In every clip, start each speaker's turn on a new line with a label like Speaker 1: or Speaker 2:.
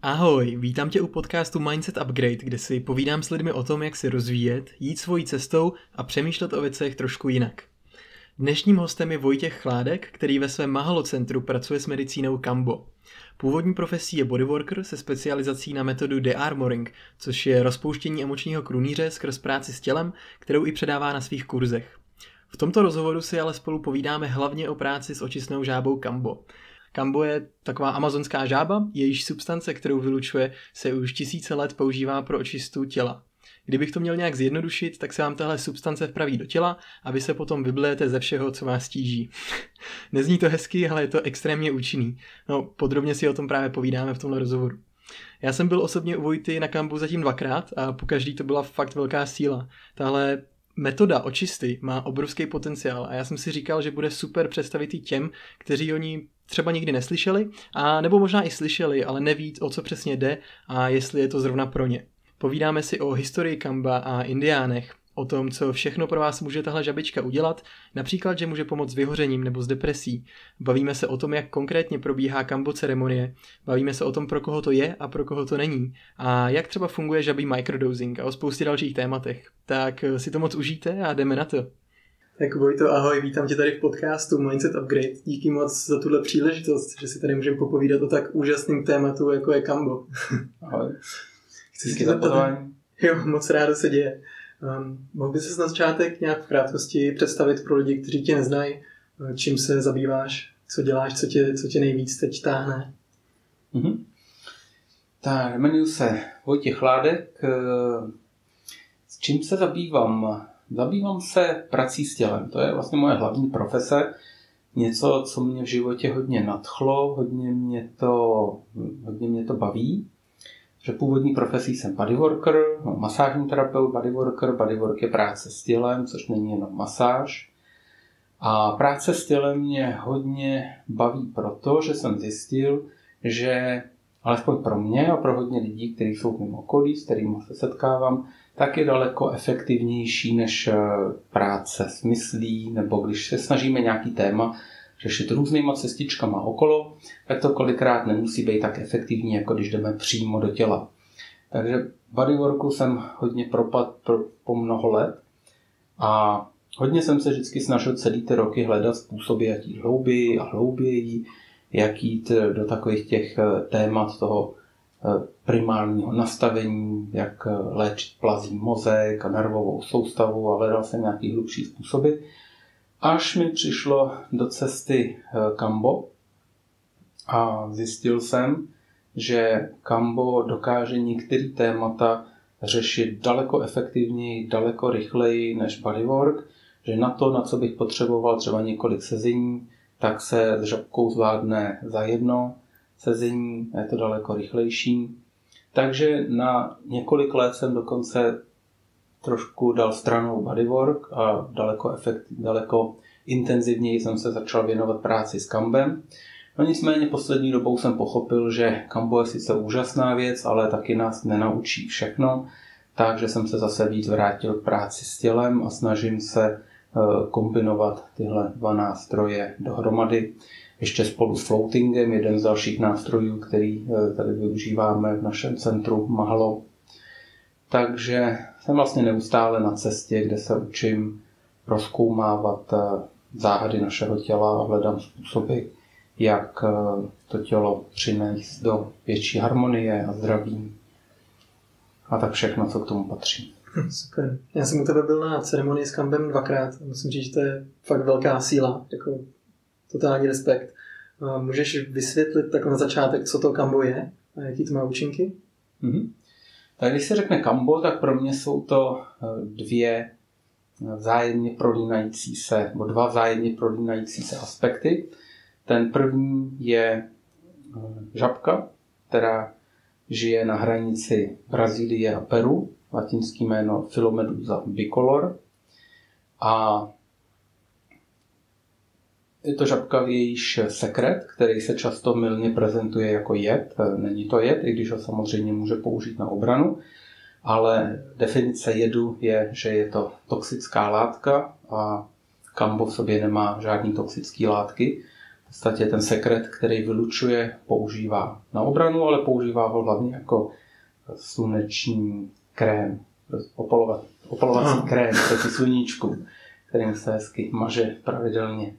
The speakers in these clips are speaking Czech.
Speaker 1: Ahoj, vítám tě u podcastu Mindset Upgrade, kde si povídám s lidmi o tom, jak se rozvíjet, jít svojí cestou a přemýšlet o věcech trošku jinak. Dnešním hostem je Vojtěch Chládek, který ve svém Mahalo centru pracuje s medicínou Kambo. Původní profesí je bodyworker se specializací na metodu de-armoring, což je rozpouštění emočního krunýře skrz práci s tělem, kterou i předává na svých kurzech. V tomto rozhovoru si ale spolu povídáme hlavně o práci s očistnou žábou Kambo. Kambo je taková amazonská žába, jejíž substance, kterou vylučuje, se už tisíce let používá pro očistu těla. Kdybych to měl nějak zjednodušit, tak se vám tahle substance vpraví do těla a vy se potom vyblejete ze všeho, co vás tíží. Nezní to hezky, ale je to extrémně účinný. No, podrobně si o tom právě povídáme v tomhle rozhovoru. Já jsem byl osobně u Vojty na Kambu zatím 2krát a pokaždý to byla fakt velká síla. Tahle metoda očisty má obrovský potenciál a já jsem si říkal, že bude super představit i těm, kteří o ní třeba nikdy neslyšeli, a nebo možná i slyšeli, ale neví, o co přesně jde a jestli je to zrovna pro ně. Povídáme si o historii Kamba a indiánech, o tom, co všechno pro vás může tahle žabička udělat, například, že může pomoct s vyhořením nebo s depresí. Bavíme se o tom, jak konkrétně probíhá Kambo ceremonie, bavíme se o tom, pro koho to je a pro koho to není, a jak třeba funguje žabí microdosing a o spoustě dalších tématech. Tak si to moc užijte a jdeme na to. Tak Vojto, ahoj, vítám tě tady v podcastu Mindset Upgrade. Díky moc za tuhle příležitost, že si tady můžeme popovídat o tak úžasným tématu, jako je Kambo.
Speaker 2: Ahoj.
Speaker 1: Chci si zeptat. Jo, moc rádo se děje. Mohl bys se na začátek nějak v krátkosti představit pro lidi, kteří tě neznají, čím se zabýváš, co děláš, co tě nejvíc teď táhne?
Speaker 2: Tak, jmenuji se Vojtěch Chládek. S čím se zabývám? Zabývám se prací s tělem. To je vlastně moje hlavní profese. Něco, co mě v životě hodně nadchlo, hodně mě to baví. Že původní profesí jsem bodyworker, masážní terapeut, bodyworker. Bodywork je práce s tělem, což není jenom masáž. A práce s tělem mě hodně baví proto, že jsem zjistil, že alespoň pro mě a pro hodně lidí, kteří jsou v mém okolí, s kterými se setkávám, tak je daleko efektivnější než práce s myslí, nebo když se snažíme nějaký téma řešit různýma cestičkama okolo, tak to kolikrát nemusí být tak efektivní, jako když jdeme přímo do těla. Takže bodyworku jsem hodně propadl po mnoho let a hodně jsem se vždycky snažil celý ty roky hledat způsoby, jak jít hlouběji a hlouběji, jak jít do takových těch témat toho primárního nastavení, jak léčit plazí mozek a nervovou soustavu, a hledal jsem nějaký hlubší způsoby. Až mi přišlo do cesty Kambo a zjistil jsem, že Kambo dokáže některé témata řešit daleko efektivněji, daleko rychleji než bodywork, že na to, na co bych potřeboval třeba několik sezení, tak se s žabkou zvládne za jedno sezení, je to daleko rychlejší. Takže na několik let jsem dokonce trošku dal stranou bodywork a daleko intenzivněji jsem se začal věnovat práci s Kambem. No nicméně poslední dobou jsem pochopil, že Kambo je sice úžasná věc, ale taky nás nenaučí všechno, takže jsem se zase víc vrátil k práci s tělem a snažím se kombinovat tyhle dva nástroje dohromady. Ještě spolu s floatingem, jeden z dalších nástrojů, který tady využíváme v našem centru Mahalo. Takže jsem vlastně neustále na cestě, kde se učím prozkoumávat záhady našeho těla a hledám způsoby, jak to tělo přinést do větší harmonie a zdraví a tak všechno, co k tomu patří.
Speaker 1: Super. Já jsem u tebe byl na ceremonii s Kambem 2krát. Musím říct, že to je fakt velká síla, jako totální respekt. Můžeš vysvětlit tak na začátek, co to Kambo je a jaký to má účinky?
Speaker 2: Tak když se řekne Kambo, tak pro mě jsou to dva vzájemně prolínající se aspekty. Ten první je žabka, která žije na hranici Brazílie a Peru, latinský jméno Philomedusa bicolor. A je to žabka, jejíž sekret, který se často mylně prezentuje jako jed. Není to jed, i když ho samozřejmě může použít na obranu, ale definice jedu je, že je to toxická látka a Kambo v sobě nemá žádný toxické látky. podstatě ten sekret, který vylučuje, používá na obranu, ale používá ho hlavně jako sluneční krém, opalovací krém proti sluníčku, kterým se hezky maže pravidelně.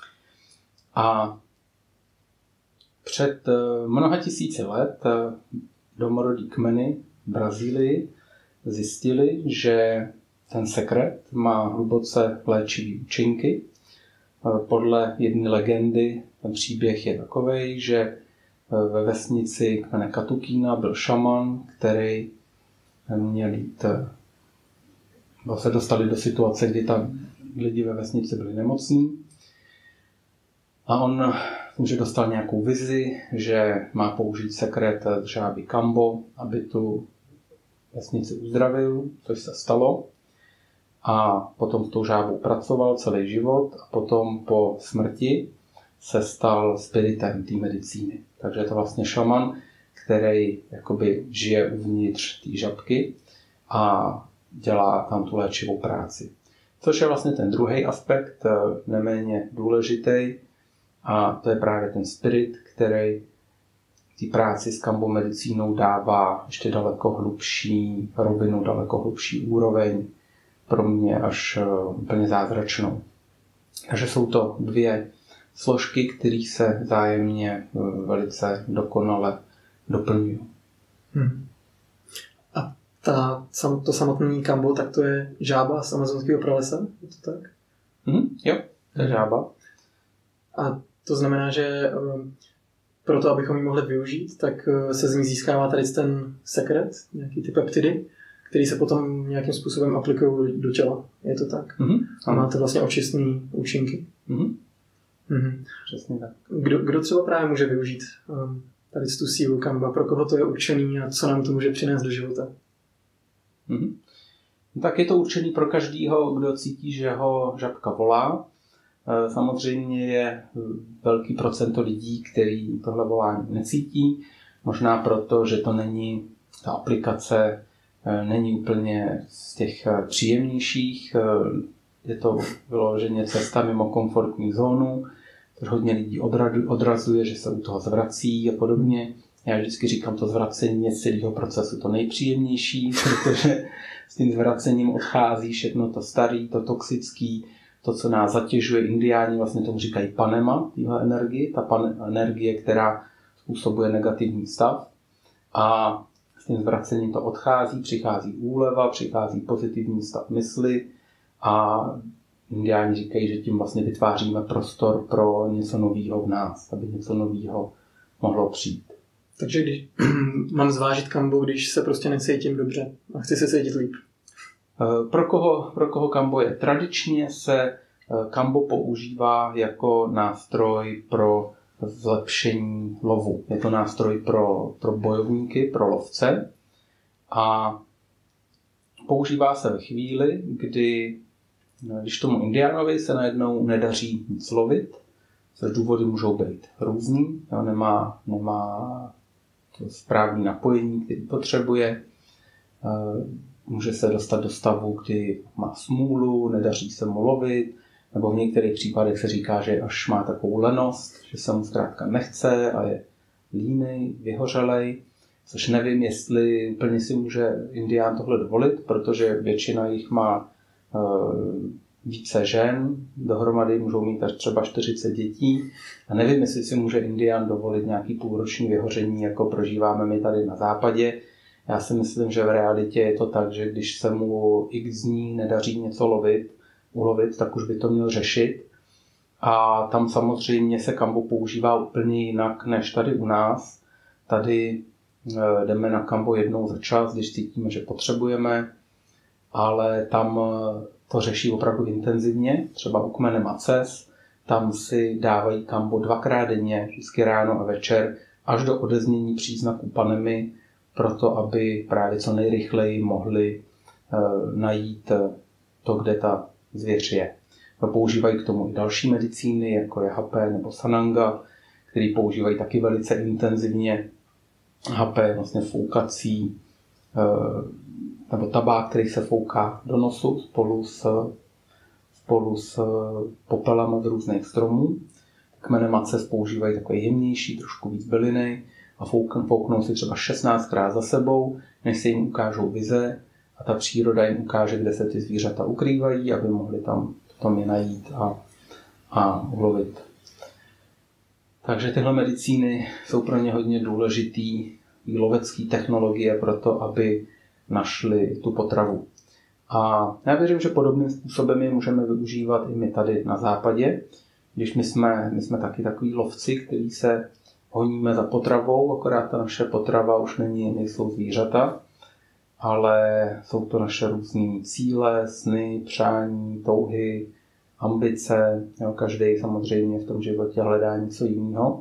Speaker 2: A před mnoha tisíci let domorodí kmeny v Brazílii zjistili, že ten sekret má hluboce léčivý účinky. Podle jedné legendy ten příběh je takovej, že ve vesnici kmene Katukína byl šaman, který měl jít, se dostali do situace, kdy tam lidi ve vesnici byli nemocní. A on že dostal nějakou vizi, že má použít sekret žáby Kambo, aby tu vesnici uzdravil, což se stalo. A potom s tou žábou pracoval celý život a potom po smrti se stal spiritem té medicíny. Takže je to vlastně šaman, který jakoby žije uvnitř té žabky a dělá tam tu léčivou práci. Což je vlastně ten druhý aspekt, neméně důležitý, a to je právě ten spirit, který té práci s Kambo medicínou dává ještě daleko hlubší rovinu, daleko hlubší úroveň, pro mě až úplně zázračnou. Takže jsou to dvě složky, které se vzájemně velice dokonale doplňují.
Speaker 1: A to samotný Kambo, tak to je žába z amazonského pralesa? Je to tak?
Speaker 2: Jo, to je žába.
Speaker 1: A to znamená, že proto, abychom ji mohli využít, tak se z ní získává tady ten sekret, nějaký ty peptidy, který se potom nějakým způsobem aplikují do těla. Je to tak? A máte vlastně očistný účinky.
Speaker 2: Přesně tak.
Speaker 1: Kdo třeba právě může využít tady tu sílu Kamba? Pro koho to je určený a co nám to může přinést do života?
Speaker 2: Tak je to určený pro každýho, kdo cítí, že ho žabka volá. Samozřejmě je velký procento lidí, kteří tohle volání necítí. Možná proto, že to není, ta aplikace není úplně z těch příjemnějších. Je to vyloženě cesta mimo komfortní zónu, což hodně lidí odrazuje, že se u toho zvrací a podobně. Já vždycky říkám, to zvracení je z celého procesu to nejpříjemnější, protože s tím zvracením odchází všechno to staré, to toxické, to, co nás zatěžuje. Indiáni vlastně tomu říkají panema, téhle energii, ta energie, která způsobuje negativní stav. A s tím zvracením to odchází, přichází úleva, přichází pozitivní stav mysli a Indiáni říkají, že tím vlastně vytváříme prostor pro něco nového v nás, aby něco nového mohlo přijít.
Speaker 1: Takže když mám zvážit Kambo, když se prostě necítím dobře a chci se cítit líp.
Speaker 2: Pro koho Kambo je? Tradičně se Kambo používá jako nástroj pro zlepšení lovu. Je to nástroj pro bojovníky, pro lovce a používá se ve chvíli, když tomu indiánovi se najednou nedaří nic lovit, což důvody můžou být různý, nemá to správné napojení, který potřebuje, může se dostat do stavu, kdy má smůlu, nedaří se mu lovit, nebo v některých případech se říká, že až má takovou lenost, že se mu zkrátka nechce a je línej, vyhořelej, což nevím, jestli úplně si může indián tohle dovolit, protože většina jich má více žen, dohromady můžou mít až třeba 40 dětí a nevím, jestli si může indián dovolit nějaký půlroční vyhoření, jako prožíváme my tady na západě. Já si myslím, že v realitě je to tak, že když se mu x dní nedaří něco ulovit, tak už by to měl řešit. A tam samozřejmě se Kambo používá úplně jinak než tady u nás. Tady jdeme na Kambo jednou za čas, když cítíme, že potřebujeme, ale tam to řeší opravdu intenzivně. Třeba u kmene Maces, tam si dávají Kambo 2krát denně, vždycky ráno a večer, až do odeznění příznaků panemy, proto aby právě co nejrychleji mohli najít to, kde ta zvěř je. Používají k tomu i další medicíny, jako je hapé nebo sananga, který používají taky velice intenzivně. Hapé je vlastně foukací, nebo tabák, který se fouká do nosu spolu s popelem z různých stromů. Kmene maces používají takové jemnější, trošku víc byliny a fouknou si třeba 16krát za sebou, než se jim ukážou vize a ta příroda jim ukáže, kde se ty zvířata ukrývají, aby mohli tam je najít a ulovit. Takže tyhle medicíny jsou pro ně hodně důležitý, lovecké technologie pro to, aby našli tu potravu. A já věřím, že podobným způsobem je můžeme využívat i my tady na západě, když my jsme taky takový lovci, kteří se honíme za potravou, akorát ta naše potrava už nejsou zvířata, ale jsou to naše různé cíle, sny, přání, touhy, ambice. Každý samozřejmě v tom životě hledá něco jiného.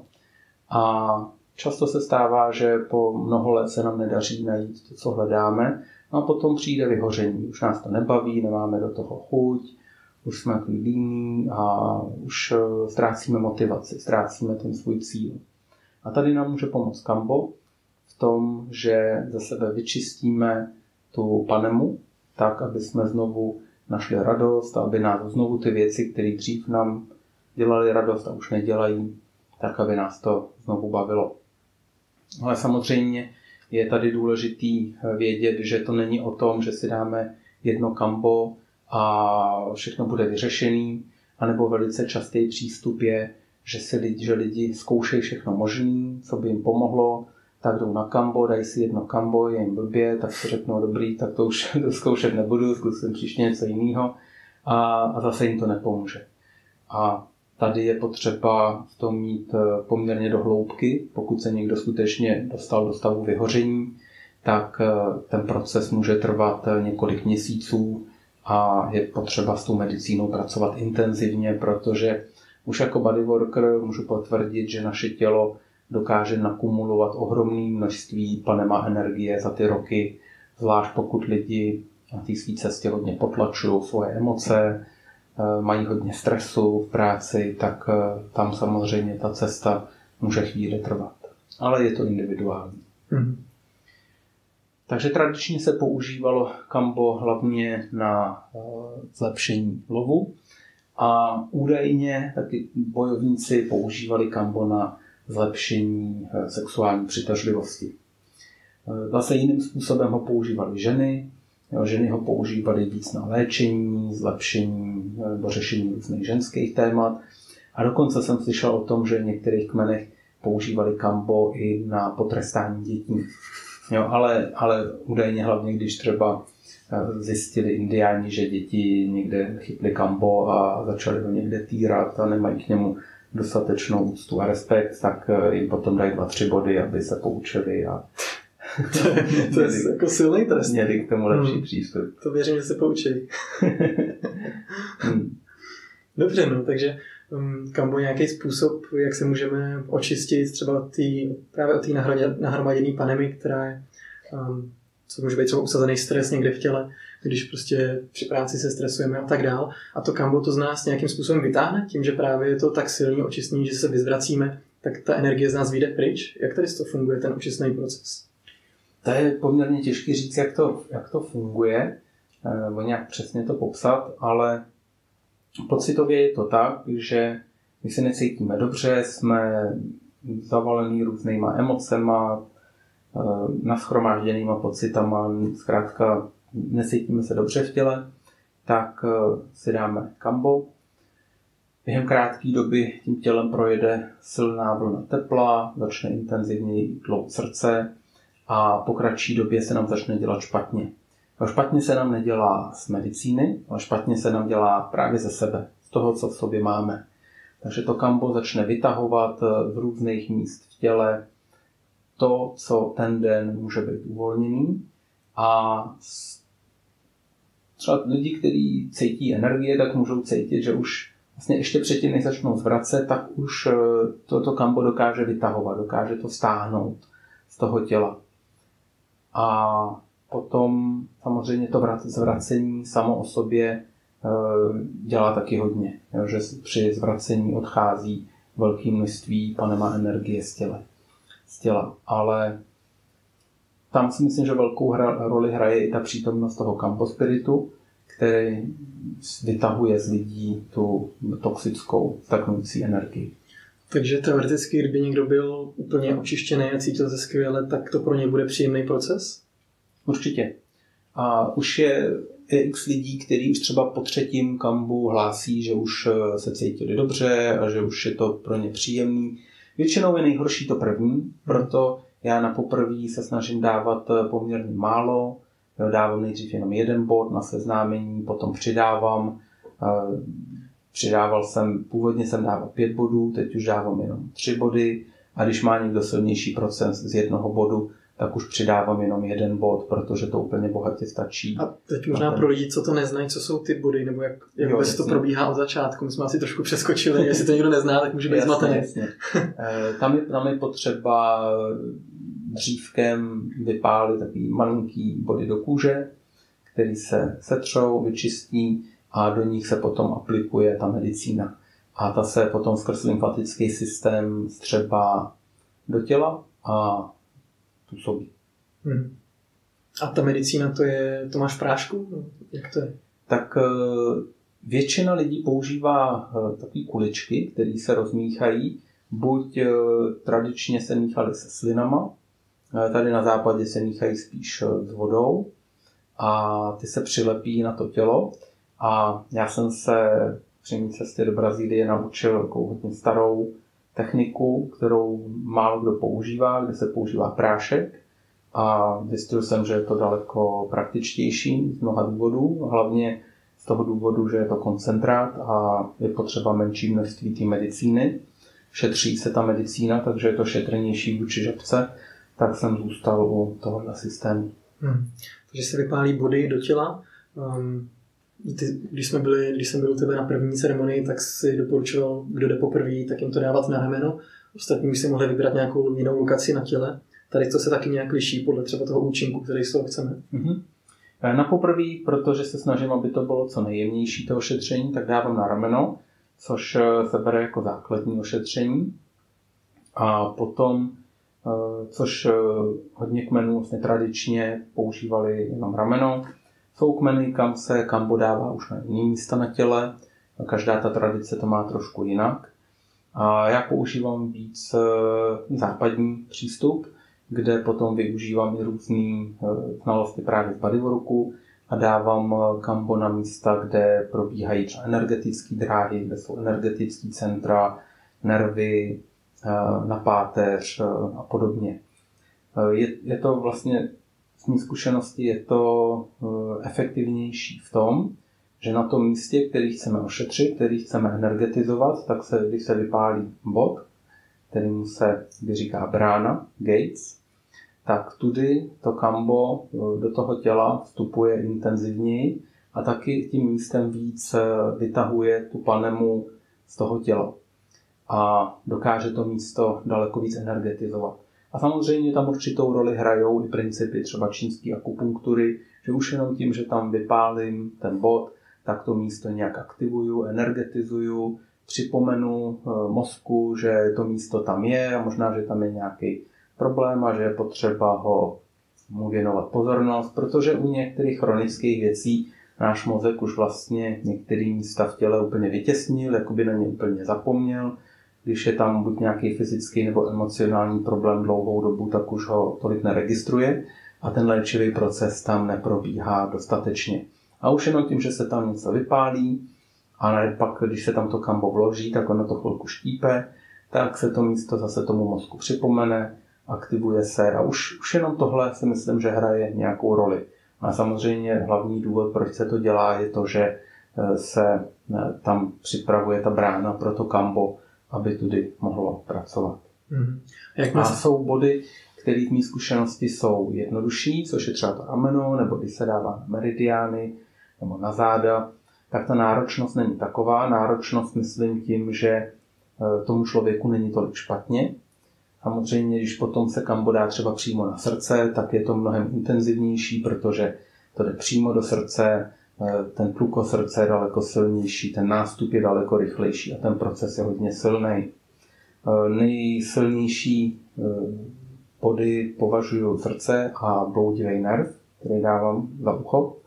Speaker 2: A často se stává, že po mnoho let se nám nedaří najít to, co hledáme, no a potom přijde vyhoření. Už nás to nebaví, nemáme do toho chuť, už jsme takový líní a už ztrácíme motivaci, ztrácíme ten svůj cíl. A tady nám může pomoct Kambo v tom, že ze sebe vyčistíme tu panemu, tak, aby jsme znovu našli radost a aby nás znovu ty věci, které dřív nám dělaly radost a už nedělají, tak, aby nás to znovu bavilo. Ale samozřejmě je tady důležitý vědět, že to není o tom, že si dáme jedno Kambo a všechno bude vyřešený, anebo velice častý přístup je, že lidi zkoušejí všechno možné, co by jim pomohlo, tak jdou na Kambo, dají si jedno Kambo, je jim blbě, tak si řeknou dobrý, tak to už zkoušet nebudu, zkusím příště něco jiného a zase jim to nepomůže. A tady je potřeba v tom mít poměrně do hloubky, pokud se někdo skutečně dostal do stavu vyhoření, tak ten proces může trvat několik měsíců a je potřeba s tou medicínou pracovat intenzivně, protože už jako bodyworker můžu potvrdit, že naše tělo dokáže nakumulovat ohromné množství panema energie za ty roky, zvlášť pokud lidi na té své cestě hodně potlačují svoje emoce, mají hodně stresu v práci, tak tam samozřejmě ta cesta může chvíli trvat. Ale je to individuální. Takže tradičně se používalo Kambo hlavně na zlepšení lovu a údajně taky bojovníci používali Kambo na zlepšení sexuální přitažlivosti. Zase jiným způsobem ho používaly ženy. Ženy ho používaly víc na léčení, zlepšení nebo řešení různých ženských témat. A dokonce jsem slyšel o tom, že v některých kmenech používali Kambo i na potrestání dětí. Ale údajně hlavně, když třeba zjistili indiáni, že děti někde chytli Kambo a začali ho někde týrat a nemají k němu dostatečnou úctu a respekt, tak jim potom dají 2-3 body, aby se poučili a
Speaker 1: to je jako silný trest.
Speaker 2: Měli k tomu lepší přístup.
Speaker 1: To věřím, že se poučí. Dobře, no, takže Kambo nějaký způsob, jak se můžeme očistit třeba právě od té nahromaděné panemy, která je, co může být třeba usazený stres někde v těle, když prostě při práci se stresujeme a tak dál. A to Kambo to z nás nějakým způsobem vytáhne, tím, že právě je to tak silný očistný, že se vyzvracíme, tak ta energie z nás vyjde pryč. Jak tady to funguje, ten očistný proces?
Speaker 2: To je poměrně těžké říct, jak to funguje, nebo nějak přesně to popsat, ale pocitově je to tak, že my se necítíme dobře, jsme zavalení různýma emocema, nashromážděnýma pocitama, zkrátka necítíme se dobře v těle, tak si dáme Kambo. Během krátké doby tím tělem projede silná vlna tepla, začne intenzivněji tlout srdce a po kratší době se nám začne dělat špatně. A špatně se nám nedělá z medicíny, ale špatně se nám dělá právě ze sebe, z toho, co v sobě máme. Takže to Kambo začne vytahovat v různých míst v těle to, co ten den může být uvolněný. A třeba lidi, kteří cítí energie, tak můžou cítit, že už vlastně ještě předtím, než začnou zvracet, tak už to Kambo dokáže vytahovat, dokáže to stáhnout z toho těla. A potom samozřejmě to zvracení samo o sobě dělá taky hodně, že při zvracení odchází velké množství panema energie z těla. Ale tam si myslím, že velkou roli hraje i ta přítomnost toho Kambo spiritu, který vytahuje z lidí tu toxickou, stagnující energii.
Speaker 1: Takže teoreticky, kdyby někdo byl úplně očištěný a cítil se skvěle, tak to pro něj bude příjemný proces?
Speaker 2: Určitě. A už je x lidí, kteří už třeba po 3. kambu hlásí, že už se cítili dobře a že už je to pro ně příjemný. Většinou je nejhorší to první, proto já na poprvé se snažím dávat poměrně málo. Dávám nejdřív jenom 1 bod na seznámení, potom přidávám. Původně jsem dával 5 bodů, teď už dávám jenom 3 body. A když má někdo silnější procent z 1 bodu, tak už přidávám jenom 1 bod, protože to úplně bohatě stačí.
Speaker 1: A teď možná pro lidi, co to neznají, co jsou ty body, nebo jak vůbec to probíhá od začátku. My jsme asi trošku přeskočili, jestli to někdo nezná, tak může být zmatený.
Speaker 2: Tam je potřeba dřívkem vypálit takový malinký body do kůže, který se setřou, vyčistí a do nich se potom aplikuje ta medicína. A ta se potom skrz lymfatický systém střebá do těla a působí.
Speaker 1: A ta medicína, to máš v prášku? Jak to je?
Speaker 2: Tak většina lidí používá takové kuličky, které se rozmíchají. Buď tradičně se míchaly se slinama, tady na západě se míchají spíš s vodou a ty se přilepí na to tělo. A já jsem se při mé cestě do Brazílie naučil takovou hodně starou techniku, kterou málo kdo používá, kde se používá prášek. A zjistil jsem, že je to daleko praktičtější z mnoha důvodů, hlavně z toho důvodu, že je to koncentrát a je potřeba menší množství té medicíny. Šetří se ta medicína, takže je to šetrnější vůči žabce, tak jsem zůstal u tohohle systému.
Speaker 1: Takže se vypálí body do těla. Když jsem byl u tebe na první ceremonii, tak si doporučoval, kdo jde poprvé, tak jim to dávat na rameno. Ostatní už si mohli vybrat nějakou jinou lokaci na těle. Tady to se taky nějak liší podle třeba toho účinku, který z toho chceme.
Speaker 2: Na poprvé, protože se snažím, aby to bylo co nejjemnější to ošetření, tak dávám na rameno, což se bere jako základní ošetření. A potom, což hodně kmenů vlastně tradičně používali jenom rameno, jsou kmeny, kam se kambo dává už na jiné místa na těle. Každá ta tradice to má trošku jinak. A já používám víc západní přístup, kde potom využívám i různé znalosti právě z bodyworku a dávám kambo na místa, kde probíhají třeba energetické dráhy, kde jsou energetické centra, nervy, na páteř a podobně. Je to vlastně, z mé zkušenosti, je to efektivnější v tom, že na tom místě, který chceme ošetřit, který chceme energetizovat, tak když se vypálí bod, kterému se říká brána, gates, tak tudy to kambo do toho těla vstupuje intenzivněji a taky tím místem víc vytahuje tu panemu z toho těla. A dokáže to místo daleko víc energetizovat. A samozřejmě tam určitou roli hrajou i principy třeba čínské akupunktury, že už jenom tím, že tam vypálím ten bod, tak to místo nějak aktivuju, energetizuju, připomenu mozku, že to místo tam je a možná, že tam je nějaký problém a že je potřeba mu věnovat pozornost, protože u některých chronických věcí náš mozek už vlastně některý místa v těle úplně vytěsnil, jako by na ně úplně zapomněl. Když je tam buď nějaký fyzický nebo emocionální problém dlouhou dobu, tak už ho tolik neregistruje a ten léčivý proces tam neprobíhá dostatečně. A už jenom tím, že se tam něco vypálí a pak, když se tam to kambo vloží, tak ono to chvilku štípe, tak se to místo zase tomu mozku připomene, aktivuje se a už jenom tohle si myslím, že hraje nějakou roli. A samozřejmě hlavní důvod, proč se to dělá, je to, že se tam připravuje ta brána pro to kambo, aby tudy mohlo pracovat. A jsou body, které v mé zkušenosti jsou jednodušší, což je třeba to rameno, nebo když se dává na meridiány, nebo na záda, tak ta náročnost není taková. Náročnost myslím tím, že tomu člověku není tolik špatně. Samozřejmě, když potom se kambo dá třeba přímo na srdce, tak je to mnohem intenzivnější, protože to jde přímo do srdce, ten tluk srdce je daleko silnější, ten nástup je daleko rychlejší a ten proces je hodně silný. Nejsilnější body považuji srdce a bloudivý nerv, který dávám za ucho.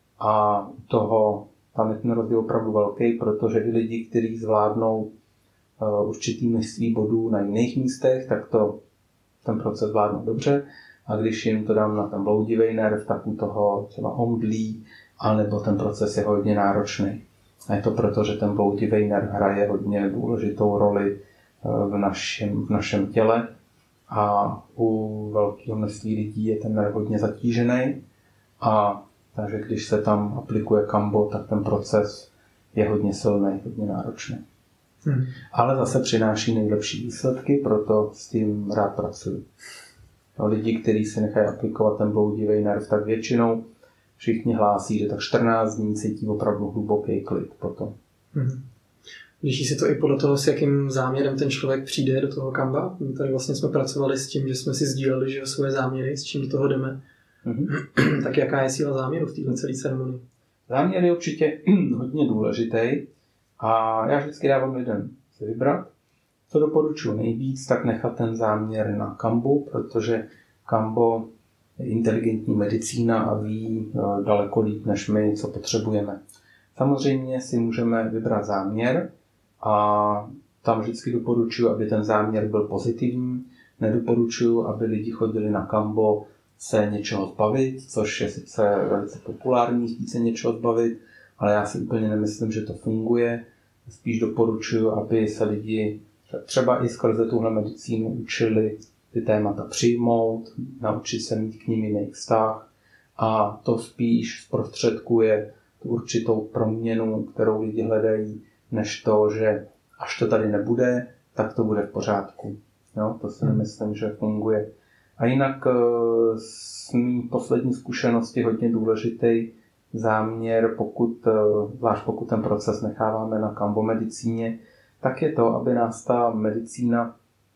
Speaker 2: A tam je ten rozdíl opravdu velký, protože i lidi, kteří zvládnou určitý množství bodů na jiných místech, tak ten proces vládnu dobře. A když jim to dám na ten bloudivý nerv, tak u toho třeba omdlí, anebo ten proces je hodně náročný. A je to proto, že ten bloudivý nerv hraje hodně důležitou roli v našem těle. A u velkého množství lidí je ten nerv hodně zatížený. A takže když se tam aplikuje kambo, tak ten proces je hodně silný, hodně náročný. Ale zase přináší nejlepší výsledky, proto s tím rád pracuji. Lidi, kteří si nechají aplikovat ten bloudivý nerv, tak většinou všichni hlásí, že tak 14 dní cítí opravdu hluboký klid potom.
Speaker 1: Liší se to i podle toho, s jakým záměrem ten člověk přijde do toho kamba. My tady vlastně jsme pracovali s tím, že jsme si sdíleli, že svoje záměry, s čím do toho jdeme. Tak jaká je síla záměru v této celé ceremonii?
Speaker 2: Záměr je určitě hodně důležitý a já vždycky dávám lidem si vybrat. Co doporučuji nejvíc, tak nechat ten záměr na kambu, protože kambo je inteligentní medicína a ví daleko líp než my, co potřebujeme. Samozřejmě si můžeme vybrat záměr a tam vždycky doporučuji, aby ten záměr byl pozitivní. Nedoporučuji, aby lidi chodili na kambo se něčeho zbavit, což je sice velice populární chtít se něčeho zbavit, ale já si úplně nemyslím, že to funguje. Spíš doporučuji, aby se lidi třeba i skrze tuhle medicínu učili ty témata přijmout, naučit se mít k nim jiný vztah a to spíš zprostředkuje tu určitou proměnu, kterou lidi hledají, než to, že až to tady nebude, tak to bude v pořádku. Jo, to si nemyslím, že funguje. A jinak z mý poslední zkušenosti hodně důležitý záměr, zvlášť pokud ten proces necháváme na kambo medicíně, tak je to, aby nás ta medicína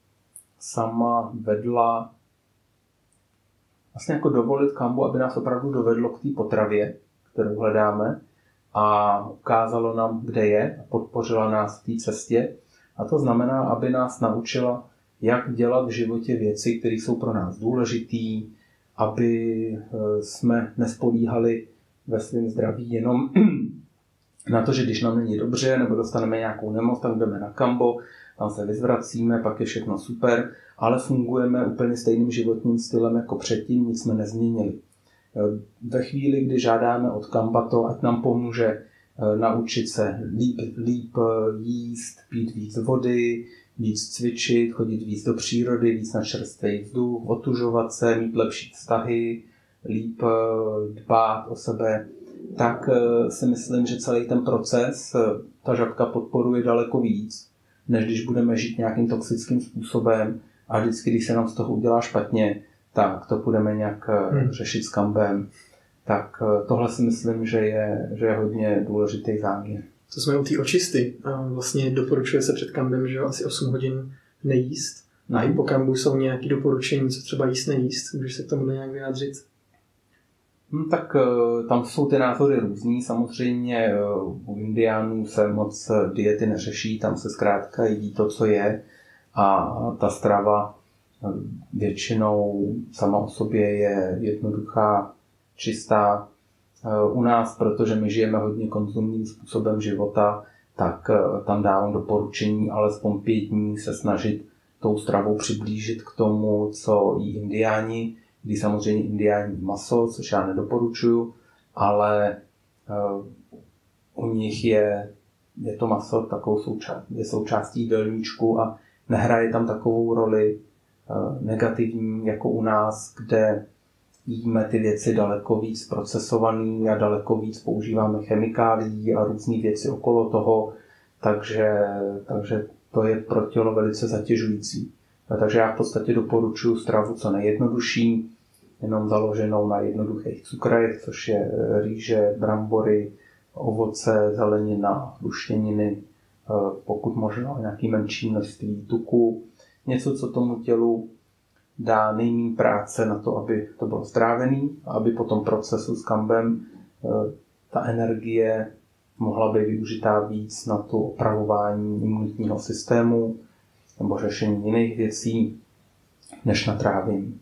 Speaker 2: sama vedla, vlastně jako dovolit kambu, aby nás opravdu dovedlo k té potravě, kterou hledáme a ukázalo nám, kde je a podpořila nás v té cestě. A to znamená, aby nás naučila, jak dělat v životě věci, které jsou pro nás důležitý, aby jsme nespolíhali ve svém zdraví jenom na to, že když nám není dobře nebo dostaneme nějakou nemoc, tak jdeme na kambo, tam se vyzvracíme, pak je všechno super, ale fungujeme úplně stejným životním stylem jako předtím, nic jsme nezměnili. Ve chvíli, kdy žádáme od kamba to, ať nám pomůže naučit se líp jíst, pít víc vody, víc cvičit, chodit víc do přírody, víc na čerstvý vzduch, otužovat se, mít lepší vztahy, líp dbát o sebe, tak si myslím, že celý ten proces ta žabka podporuje daleko víc, než když budeme žít nějakým toxickým způsobem a vždycky, když se nám z toho udělá špatně, tak to budeme nějak řešit s kambem. Tak tohle si myslím, že je hodně důležitý záměr.
Speaker 1: To jsme u té očisty. Vlastně doporučuje se před kambem, že asi 8 hodin nejíst. A i po kambu jsou nějaké doporučení, co třeba jíst, nejíst. Můžeš se k tomu nějak vyjádřit?
Speaker 2: Tak tam jsou ty názory různý. Samozřejmě u Indiánů se moc diety neřeší, tam se zkrátka jedí to, co je. A ta strava většinou sama o sobě je jednoduchá, čistá. U nás, protože my žijeme hodně konzumním způsobem života, tak tam dávám doporučení alespoň 5 dní se snažit tou stravou přiblížit k tomu, co jí Indiáni, kdy samozřejmě Indiáni maso, což já nedoporučuju, ale u nich je to maso takovou součástí jídelníčku a nehraje tam takovou roli negativní jako u nás, kde jíme ty věci daleko víc procesovaný a daleko víc používáme chemikálií a různé věci okolo toho, takže to je pro tělo velice zatěžující. Takže já v podstatě doporučuji stravu co nejjednodušší, jenom založenou na jednoduchých cukrech, což je rýže, brambory, ovoce, zelenina, luštěniny, pokud možno nějaký menší množství tuku. Něco, co tomu tělu dá nejméně práce na to, aby to bylo strávený a aby po tom procesu s kambem ta energie mohla být využitá víc na to opravování imunitního systému nebo řešení jiných věcí, než na trávení.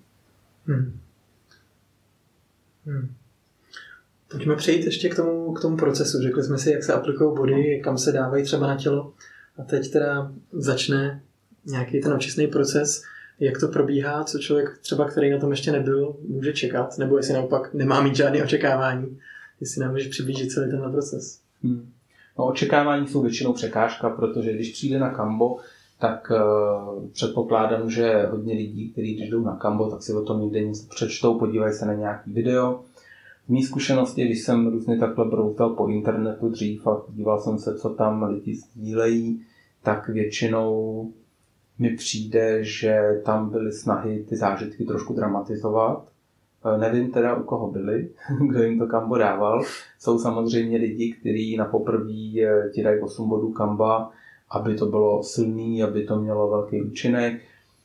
Speaker 1: Pojďme přejít ještě k tomu procesu. Řekli jsme si, jak se aplikují body, kam se dávají třeba na tělo. A teď teda začne nějaký ten očistný proces, jak to probíhá, co člověk třeba, který na tom ještě nebyl, může čekat, nebo jestli naopak nemá mít žádné očekávání, jestli nám můžeš přiblížit celý tenhle proces.
Speaker 2: No, očekávání jsou většinou překážka, protože když přijde na Kambo, tak předpokládám, že hodně lidí, kteří když jdou na Kambo, tak si o tom někde něco přečtou, podívají se na nějaký video. V mý zkušenosti, když jsem různě takhle broutal po internetu dřív a díval jsem se, co tam lidi sdílejí, tak většinou mi přijde, že tam byly snahy ty zážitky trošku dramatizovat. Nevím teda, u koho byli, kdo jim to Kambo dával. Jsou samozřejmě lidi, kteří na poprví ti dají 8 bodů Kamba, aby to bylo silný, aby to mělo velký účinek.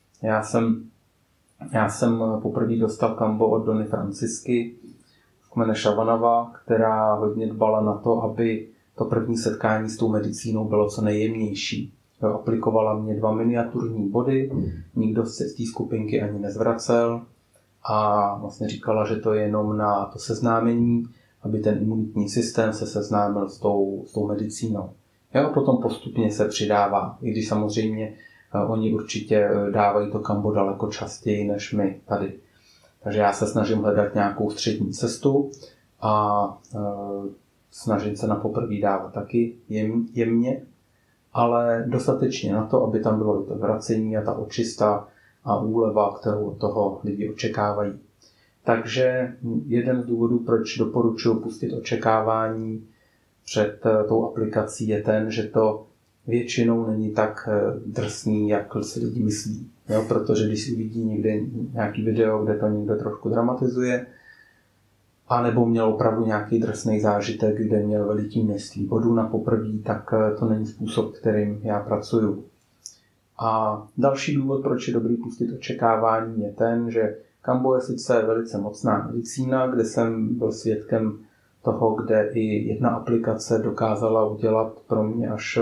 Speaker 2: Já jsem poprvé dostal Kambo od Dony Francisky z kmene Shavanava, která hodně dbala na to, aby to první setkání s tou medicínou bylo co nejjemnější. Aplikovala mě 2 miniaturní body, nikdo z té skupinky ani nezvracel a vlastně říkala, že to je jenom na to seznámení, aby ten imunitní systém se seznámil s tou medicínou. A potom postupně se přidává, i když samozřejmě oni určitě dávají to Kambo daleko častěji než my tady. Takže já se snažím hledat nějakou střední cestu a snažím se na poprvé dávat taky jemně, ale dostatečně na to, aby tam bylo to vracení a ta očista a úleva, kterou od toho lidi očekávají. Takže jeden z důvodů, proč doporučuji pustit očekávání před tou aplikací, je ten, že to většinou není tak drsný, jak si lidi myslí. Jo? Protože když si uvidí někde nějaký video, kde to někdo trošku dramatizuje, anebo měl opravdu nějaký drsný zážitek, kde měl veliký množství bodů na poprví, tak to není způsob, kterým já pracuju. A další důvod, proč je dobrý pustit očekávání, je ten, že Kambo je sice velice mocná medicína, kde jsem byl svědkem toho, kde i jedna aplikace dokázala udělat pro mě až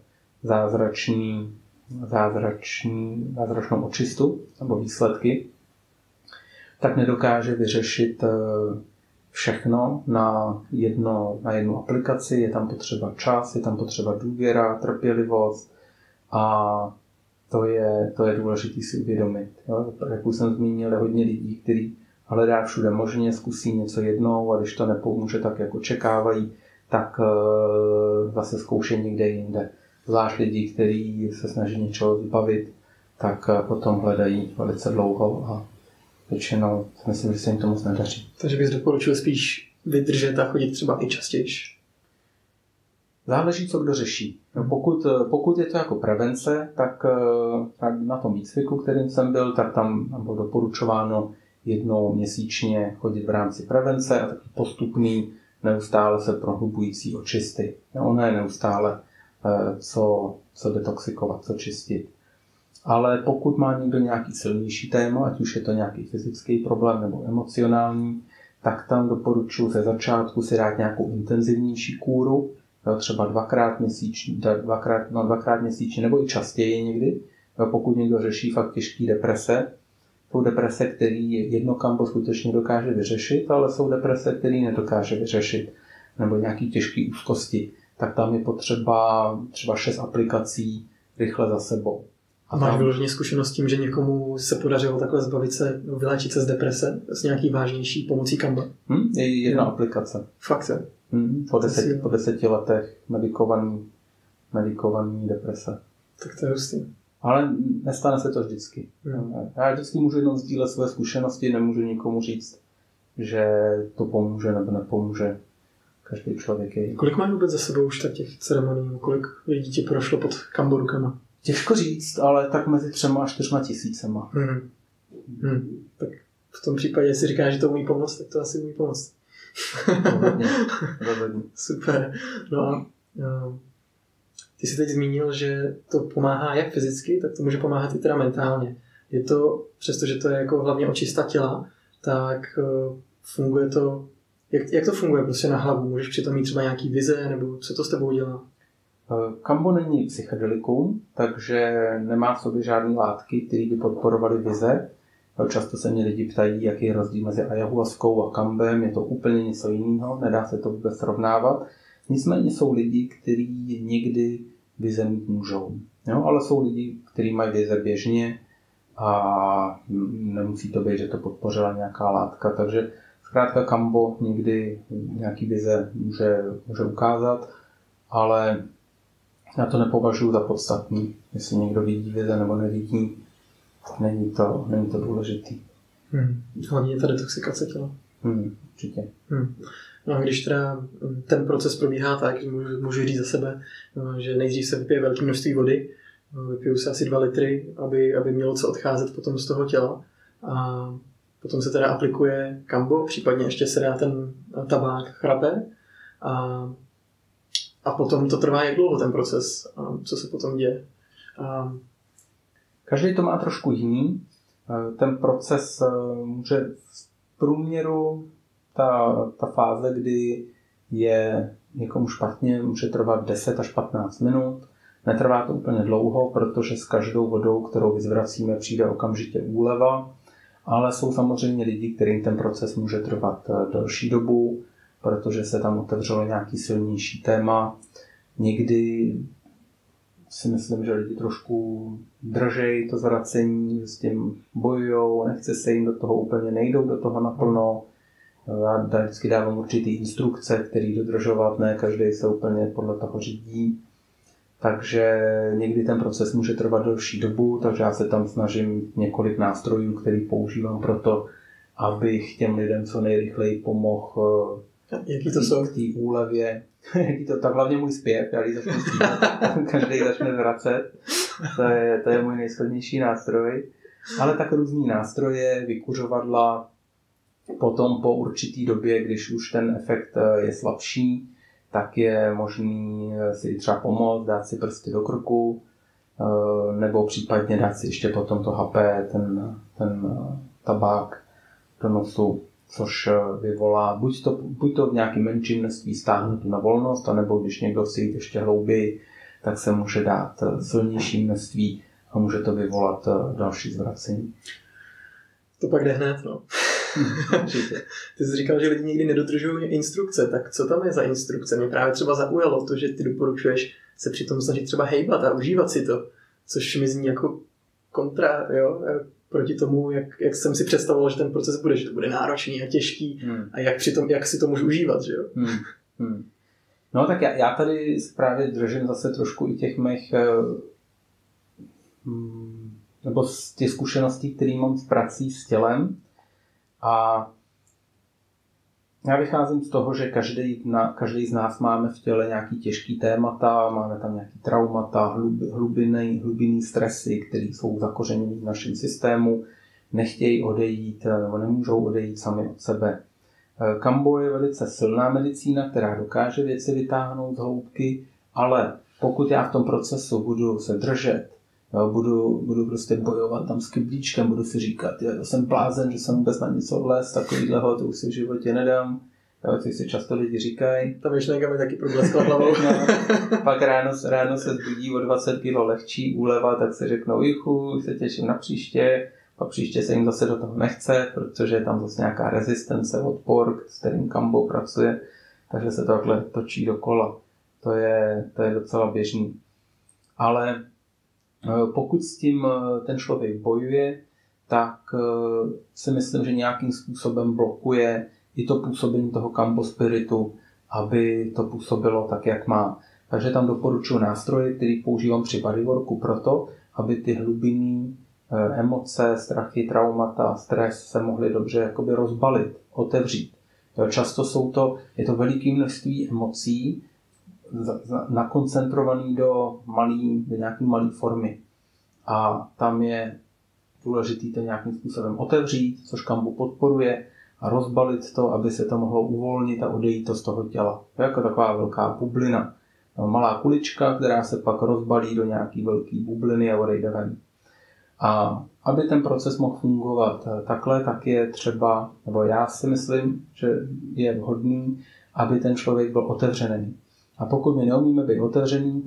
Speaker 2: zázračnou očistu nebo výsledky, tak nedokáže vyřešit všechno na jednu aplikaci. Je tam potřeba čas, je tam potřeba důvěra, trpělivost a to je důležité si uvědomit. Jo? Jak už jsem zmínil, je hodně lidí, kteří hledá všude možně, zkusí něco jednou a když to nepomůže tak, jak očekávají, tak zase zkoušejí někde jinde. Zvlášť lidi, kteří se snaží něčeho zbavit, tak potom hledají velice dlouho a většinou myslím, že se jim to moc nedaří.
Speaker 1: Takže bys doporučil spíš vydržet a chodit třeba i častěji?
Speaker 2: Záleží, co kdo řeší. Pokud je to jako prevence, tak na tom výcviku, kterým jsem byl, tak tam bylo doporučováno jednou měsíčně chodit v rámci prevence a taky postupný, neustále se prohlubující očisty. Ono je neustále co detoxikovat, co čistit. Ale pokud má někdo nějaký silnější téma, ať už je to nějaký fyzický problém nebo emocionální, tak tam doporučuji ze začátku si dát nějakou intenzivnější kůru, třeba dvakrát měsíčně nebo i častěji někdy, pokud někdo řeší fakt těžké deprese. Jsou deprese, který jedno Kambo skutečně dokáže vyřešit, ale jsou deprese, který nedokáže vyřešit, nebo nějaký těžké úzkosti. Tak tam je potřeba třeba 6 aplikací rychle za sebou.
Speaker 1: A máš vyloženě zkušenost s tím, že někomu se podařilo takhle zbavit se, vyléčit se z deprese s nějaký vážnější pomocí Kamba?
Speaker 2: Je jedna aplikace.
Speaker 1: Fakt je?
Speaker 2: Po 10 letech medikovaný deprese.
Speaker 1: Tak to je hustý.
Speaker 2: Ale nestane se to vždycky. Já vždycky můžu jenom sdílet své zkušenosti, nemůžu nikomu říct, že to pomůže nebo nepomůže. Každý člověk je.
Speaker 1: Kolik máš vůbec za sebou už tak těch ceremonií? Kolik lidí ti prošlo pod Kambo rukama?
Speaker 2: Těžko říct, ale tak mezi 3 a 4 tisícema.
Speaker 1: Tak v tom případě, jestli říkáš, že to umí pomoct, tak to asi umí pomoct.
Speaker 2: Rozhodně.
Speaker 1: Super. No a ty jsi teď zmínil, že to pomáhá jak fyzicky, tak to může pomáhat i teda mentálně. Je to, přestože to je jako hlavně očista těla, tak funguje to, jak to funguje prostě na hlavu? Můžeš přitom mít třeba nějaký vize, nebo co to s tebou dělá?
Speaker 2: Kambo není psychedelikum, takže nemá v sobě žádné látky, které by podporovaly vize. Často se mě lidi ptají, jaký je rozdíl mezi ayahuaskou a kambem, je to úplně něco jiného, nedá se to vůbec srovnávat. Nicméně jsou lidi, kteří někdy vize mít můžou. Jo, ale jsou lidi, kteří mají vize běžně a nemusí to být, že to podpořila nějaká látka, takže zkrátka kambo někdy nějaký vize může ukázat, ale já to nepovažuji za podstatný, jestli někdo vidí vize nebo nevidí, není to důležitý.
Speaker 1: Hlavně je ta detoxikace těla.
Speaker 2: Určitě.
Speaker 1: No a když teda ten proces probíhá tak, že můžu říct za sebe, že nejdřív se vypije velké množství vody, vypiju se asi 2 litry, aby mělo co odcházet potom z toho těla. A potom se teda aplikuje kambo, případně ještě se dá ten tabák chrape. A potom to trvá jak dlouho ten proces, a co se potom děje.
Speaker 2: Každý to má trošku jiný. Ten proces může v průměru ta fáze, kdy je někomu špatně, může trvat 10 až 15 minut. Netrvá to úplně dlouho, protože s každou vodou, kterou vyzvracíme, přijde okamžitě úleva. Ale jsou samozřejmě lidi, kterým ten proces může trvat delší dobu, protože se tam otevřelo nějaký silnější téma. Někdy si myslím, že lidi trošku držej to zvracení, s tím bojujou, nechce se jim do toho úplně, nejdou do toho naplno. Já vždycky dávám určitý instrukce, který dodržovat, ne každý se úplně podle toho řídí. Takže někdy ten proces může trvat delší dobu, takže já se tam snažím několik nástrojů, který používám pro to, abych těm lidem co nejrychleji pomohl.
Speaker 1: Jaký to jsou?
Speaker 2: K té úlevě. Tak hlavně můj zpěv, já když začnu zpívat, každý začne vracet. To je můj nejsilnější nástroj. Ale tak různý nástroje, vykuřovadla, potom po určitý době, když už ten efekt je slabší, tak je možný si třeba pomoct, dát si prsty do krku, nebo případně dát si ještě potom to hapé, ten tabák do nosu, což vyvolá buď to v nějakém menším množství stáhnutu na volnost, anebo když někdo si jít ještě hlouběji, tak se může dát silnější množství a může to vyvolat další zvracení.
Speaker 1: To pak jde hned, no. Ty jsi říkal, že lidi nikdy nedodržují instrukce, tak co tam je za instrukce? Mě právě třeba zaujalo to, že ty doporučuješ se přitom snažit třeba hejbat a užívat si to, což mi zní jako kontra, jo? Proti tomu, jak jsem si představoval, že ten proces bude, že to bude náročný a těžký a jak si to můžu užívat, že jo?
Speaker 2: No tak já tady právě držím zase trošku i těch mých nebo z těch zkušeností, které mám s prací s tělem. A já vycházím z toho, že každý z nás máme v těle nějaký těžký témata, máme tam nějaký traumata, hlubinný stresy, které jsou zakořeněny v našem systému, nechtějí odejít nebo nemůžou odejít sami od sebe. Kambo je velice silná medicína, která dokáže věci vytáhnout z hloubky, ale pokud já v tom procesu budu se držet, budu prostě bojovat tam s kyblíčkem, budu si říkat, to jsem blázen, že jsem vůbec na něco vlez, takovýhleho, to už si v životě nedám, což si často lidi říkají.
Speaker 1: Ta myšlenka mi taky probleskla hlavou.
Speaker 2: Pak ráno se zbudí o 20 kg lehčí úleva, tak se řeknou, jichu, se těším na příště, a příště se jim zase do toho nechce, protože je tam zase nějaká rezistence, odpor, s kterým kambo pracuje, takže se to takhle točí dokola. To je docela běžný. Ale pokud s tím ten člověk bojuje, tak si myslím, že nějakým způsobem blokuje i to působení toho kambo spiritu, aby to působilo tak, jak má. Takže tam doporučuji nástroje, který používám při bodyworku proto, aby ty hlubinné emoce, strachy, traumata, stres se mohly dobře jakoby rozbalit, otevřít. Často je to veliké množství emocí, nakoncentrovaný do nějaké malé formy. A tam je důležité to nějakým způsobem otevřít, což kambo podporuje, a rozbalit to, aby se to mohlo uvolnit a odejít to z toho těla. To je jako taková velká bublina. Malá kulička, která se pak rozbalí do nějaké velké bubliny a odejde ven. A aby ten proces mohl fungovat takhle, tak je třeba, nebo já si myslím, že je vhodný, aby ten člověk byl otevřený. A pokud my neumíme být otevřený,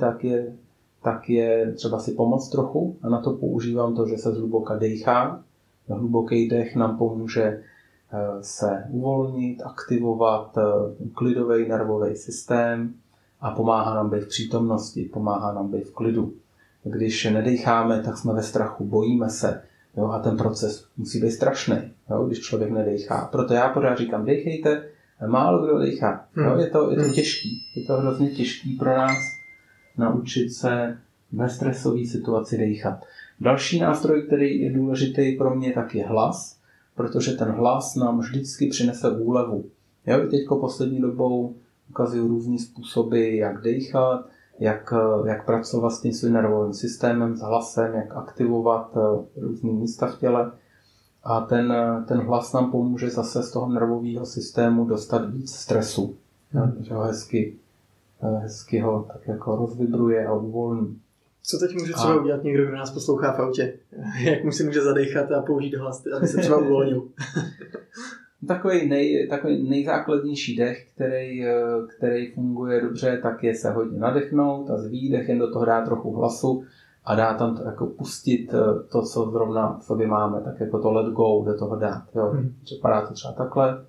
Speaker 2: tak je třeba si pomoct trochu a na to používám to, že se zhluboka dejchá. Hluboký dech nám pomůže se uvolnit, aktivovat klidový nervový systém a pomáhá nám být v přítomnosti, pomáhá nám být v klidu. Když nedejcháme, tak jsme ve strachu, bojíme se, jo, a ten proces musí být strašný, jo, když člověk nedejchá. Proto já pořád říkám, dejchejte, málo kdo dejchá. Jo, je to těžký, je to hrozně těžký pro nás naučit se ve stresové situaci dejchat. Další nástroj, který je důležitý pro mě, tak je hlas, protože ten hlas nám vždycky přinese úlevu. Jo, i teďko poslední dobou ukazují různý způsoby, jak dejchat, jak pracovat s tím svým nervovým systémem, s hlasem, jak aktivovat různý místa v těle. A ten hlas nám pomůže zase z toho nervového systému dostat víc stresu. Že ho hezky ho tak jako rozvibruje a uvolní.
Speaker 1: Co teď může třeba udělat někdo, kdo nás poslouchá v autě? Jak mu si může zadechat a použít hlas, aby se třeba uvolnil?
Speaker 2: Takový nejzákladnější dech, který funguje dobře, tak je se hodně nadechnout a s výdechem do toho dát trochu hlasu a dát tam to, jako pustit to, co zrovna v sobě máme, tak jako to let go do toho dát. Jo. Vypadá to třeba takhle.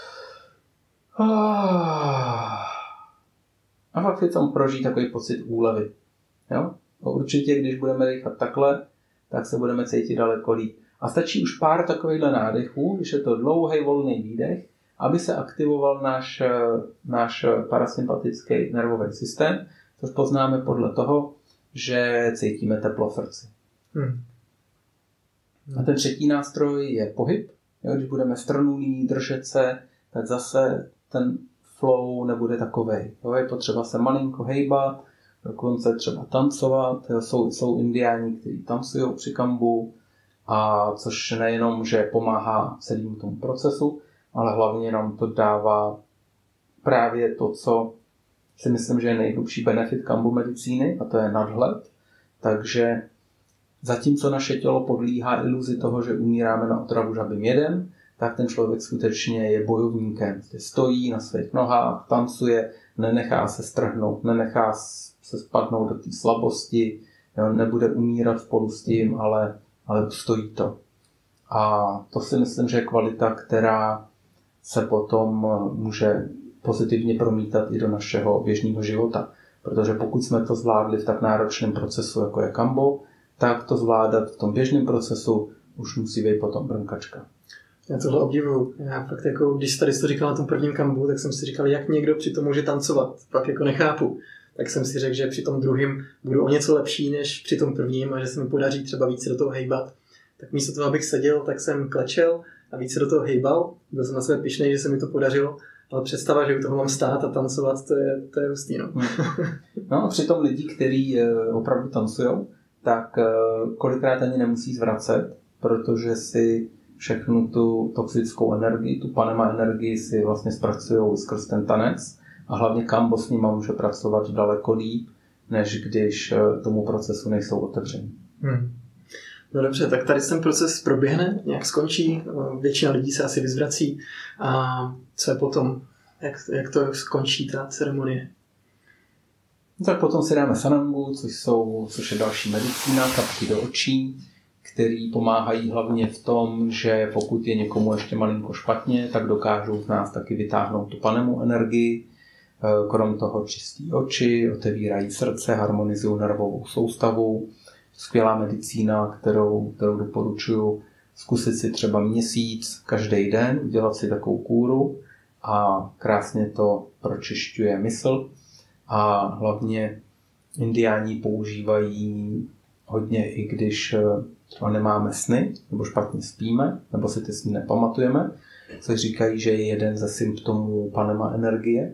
Speaker 2: A fakt si tam prožít takový pocit úlevy. Jo? A určitě, když budeme dechat takhle, tak se budeme cítit daleko líp. A stačí už pár takovýchhle nádechů, když je to dlouhý volný výdech, aby se aktivoval náš parasympatický nervový systém, což poznáme podle toho, že cítíme teplo v srdci. A ten třetí nástroj je pohyb. Jo, když budeme strnulí, držet se, tak zase ten flow nebude takovej. Jo, je potřeba se malinko hejbat, dokonce třeba tancovat. Jsou indiáni, kteří tancují při kambu, a což nejenom, že pomáhá celému tomu procesu, ale hlavně nám to dává právě to, co si myslím, že je nejhlubší benefit kambu medicíny, a to je nadhled. Takže zatímco naše tělo podlíhá iluzi toho, že umíráme na otravu žabým jedem, tak ten člověk skutečně je bojovníkem. Stojí na svých nohách, tancuje, nenechá se strhnout, nenechá se spadnout do té slabosti, jo, nebude umírat spolu s tím, ale stojí to. A to si myslím, že je kvalita, která se potom může pozitivně promítat i do našeho běžného života. Protože pokud jsme to zvládli v tak náročném procesu, jako je kambo, tak to zvládat v tom běžném procesu už musí být potom brnkačka.
Speaker 1: Já tohle obdivuju. Já fakt jako, když tady to říkal na tom prvním kambu, tak jsem si říkal, jak někdo přitom může tancovat. Pak jako nechápu. Tak jsem si řekl, že při tom druhém budu o něco lepší než při tom prvním a že se mi podaří třeba více do toho hejbat. Tak místo toho, abych seděl, tak jsem klečel a více do toho hejbal. Byl jsem na sebe pyšnej, že se mi to podařilo, ale představa, že u toho mám stát a tancovat, to je hustý. No.
Speaker 2: No a přitom lidi, kteří opravdu tancujou, tak kolikrát ani nemusí zvracet, protože si všechnu tu toxickou energii, tu panema energii si vlastně zpracují skrz ten tanec a hlavně kambo s nima může pracovat daleko líp, než když tomu procesu nejsou otevření.
Speaker 1: No dobře, tak tady ten proces proběhne, nějak skončí, většina lidí se asi vyzvrací a co je potom, jak to skončí ta ceremonie?
Speaker 2: Tak potom si dáme sanangu, což je další medicína, kapky do očí, který pomáhají hlavně v tom, že pokud je někomu ještě malinko špatně, tak dokážou z nás taky vytáhnout tu panemu energii. Krom toho čistí oči, otevírají srdce, harmonizují nervovou soustavu. Skvělá medicína, kterou doporučuji zkusit si třeba měsíc každý den, udělat si takovou kůru a krásně to pročišťuje mysl. A hlavně indiáni používají hodně, i když třeba nemáme sny, nebo špatně spíme, nebo si ty sny nepamatujeme, což říkají, že je jeden ze symptomů panema energie.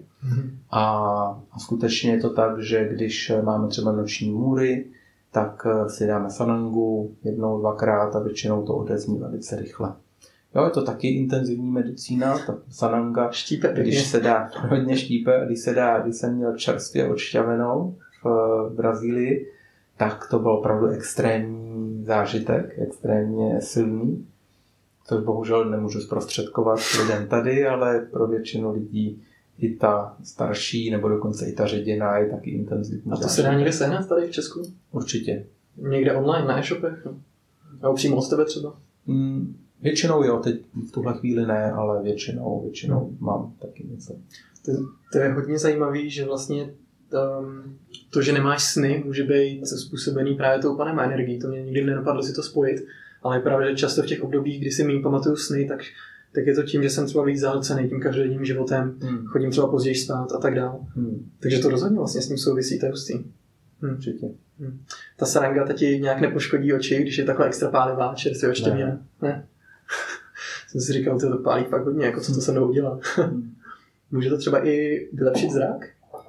Speaker 2: A skutečně je to tak, že když máme třeba noční můry, tak si dáme sanangu jednou, dvakrát a většinou to odezní velice rychle. Jo, je to taky intenzivní medicína, ta sananga,
Speaker 1: štípe,
Speaker 2: když se dá, hodně štípe, když jsem měl čerstvě odšťavenou v Brazílii, tak to byl opravdu extrémní zážitek, extrémně silný. To bohužel nemůžu zprostředkovat lidem tady, ale pro většinu lidí i ta starší, nebo dokonce i ta ředěná je taky intenzivní.
Speaker 1: A to se dá někde sehnat tady v Česku?
Speaker 2: Určitě.
Speaker 1: Někde online, na e-shopech? No? Nebo přímo od tebe třeba?
Speaker 2: Většinou jo, teď v tuhle chvíli ne, ale většinou mám taky něco.
Speaker 1: To je hodně zajímavý, že vlastně to, že nemáš sny, může být způsobený právě tou panem energií. To mě nikdy nenapadlo si to spojit, ale je pravda, že často v těch obdobích, kdy si méně pamatuju sny, tak je to tím, že jsem třeba víc zahlcený tím každodenním životem, chodím třeba později spát a tak dále. Takže to rozhodně vlastně s tím souvisí, to je hustý.
Speaker 2: Určitě.
Speaker 1: Ta saranga ti nějak nepoškodí oči, když je takhle extra pálivá, čerstvě oštěměná? Ne. Jsem si říkal, to pálí fakt hodně, jako co to se mnou udělá. Může to třeba i vylepšit zrak?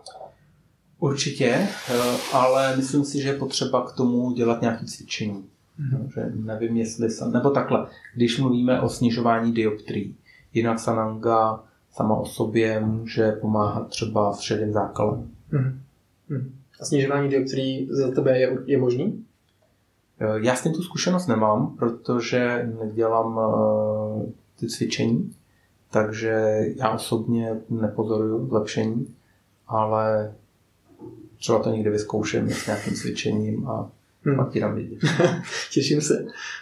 Speaker 2: Určitě, ale myslím si, že je potřeba k tomu dělat nějaké cvičení. Že nevím, jestli nebo takhle, když mluvíme o snižování dioptrií, jinak saranga sama o sobě může pomáhat třeba s šedým zákalem.
Speaker 1: A snižování dioptrií za tebe je možný?
Speaker 2: Já s tím tu zkušenost nemám, protože nedělám ty cvičení, takže já osobně nepozoruju zlepšení, ale třeba to někdy vyzkouším s nějakým cvičením a pak ti dám vědět.
Speaker 1: Těším se.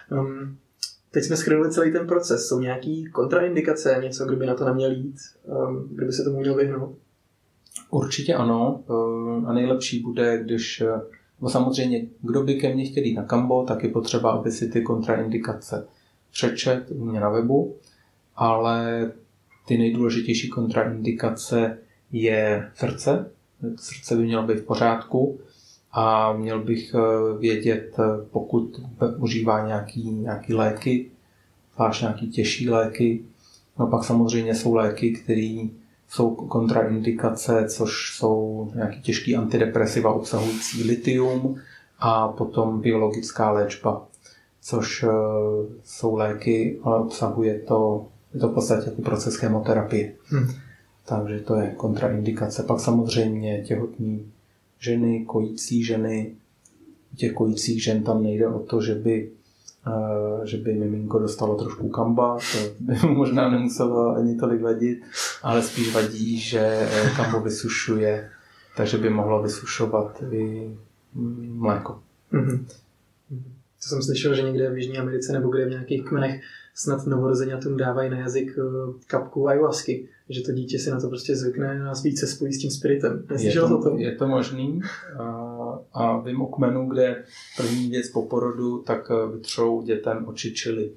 Speaker 1: Teď jsme shrnuli celý ten proces. Jsou nějaký kontraindikace, něco, kdo by na to neměl jít, kdo by se tomu měl vyhnout?
Speaker 2: Určitě ano. A nejlepší bude, když samozřejmě, kdo by ke mně chtěl jít na kambo, tak je potřeba, aby si ty kontraindikace přečet u mě na webu, ale ty nejdůležitější kontraindikace je srdce. Srdce by mělo být v pořádku a měl bych vědět, pokud užívá nějaký léky, zvlášť nějaký těžší léky. No pak samozřejmě jsou léky, které jsou kontraindikace, což jsou nějaké těžké antidepresiva obsahující lithium a potom biologická léčba, což jsou léky, ale obsahuje to, je to v podstatě jako proces chemoterapie. Takže to je kontraindikace. Pak samozřejmě těhotné ženy, kojící ženy. U těch kojících žen tam nejde o to, že by miminko dostalo trošku kamba, to by možná nemuselo ani tolik vadit, ale spíš vadí, že kambo vysušuje, takže by mohlo vysušovat i mléko.
Speaker 1: To jsem slyšel, že někde v Jižní Americe nebo kde v nějakých kmenech snad novorozeňatům dávají na jazyk kapku ayahuasky, že to dítě si na to prostě zvykne a více spojí s tím spiritem. Neslyšel to?
Speaker 2: Je to možný a vím o kmenu, kde první věc po porodu tak vytřou dětem oči čili.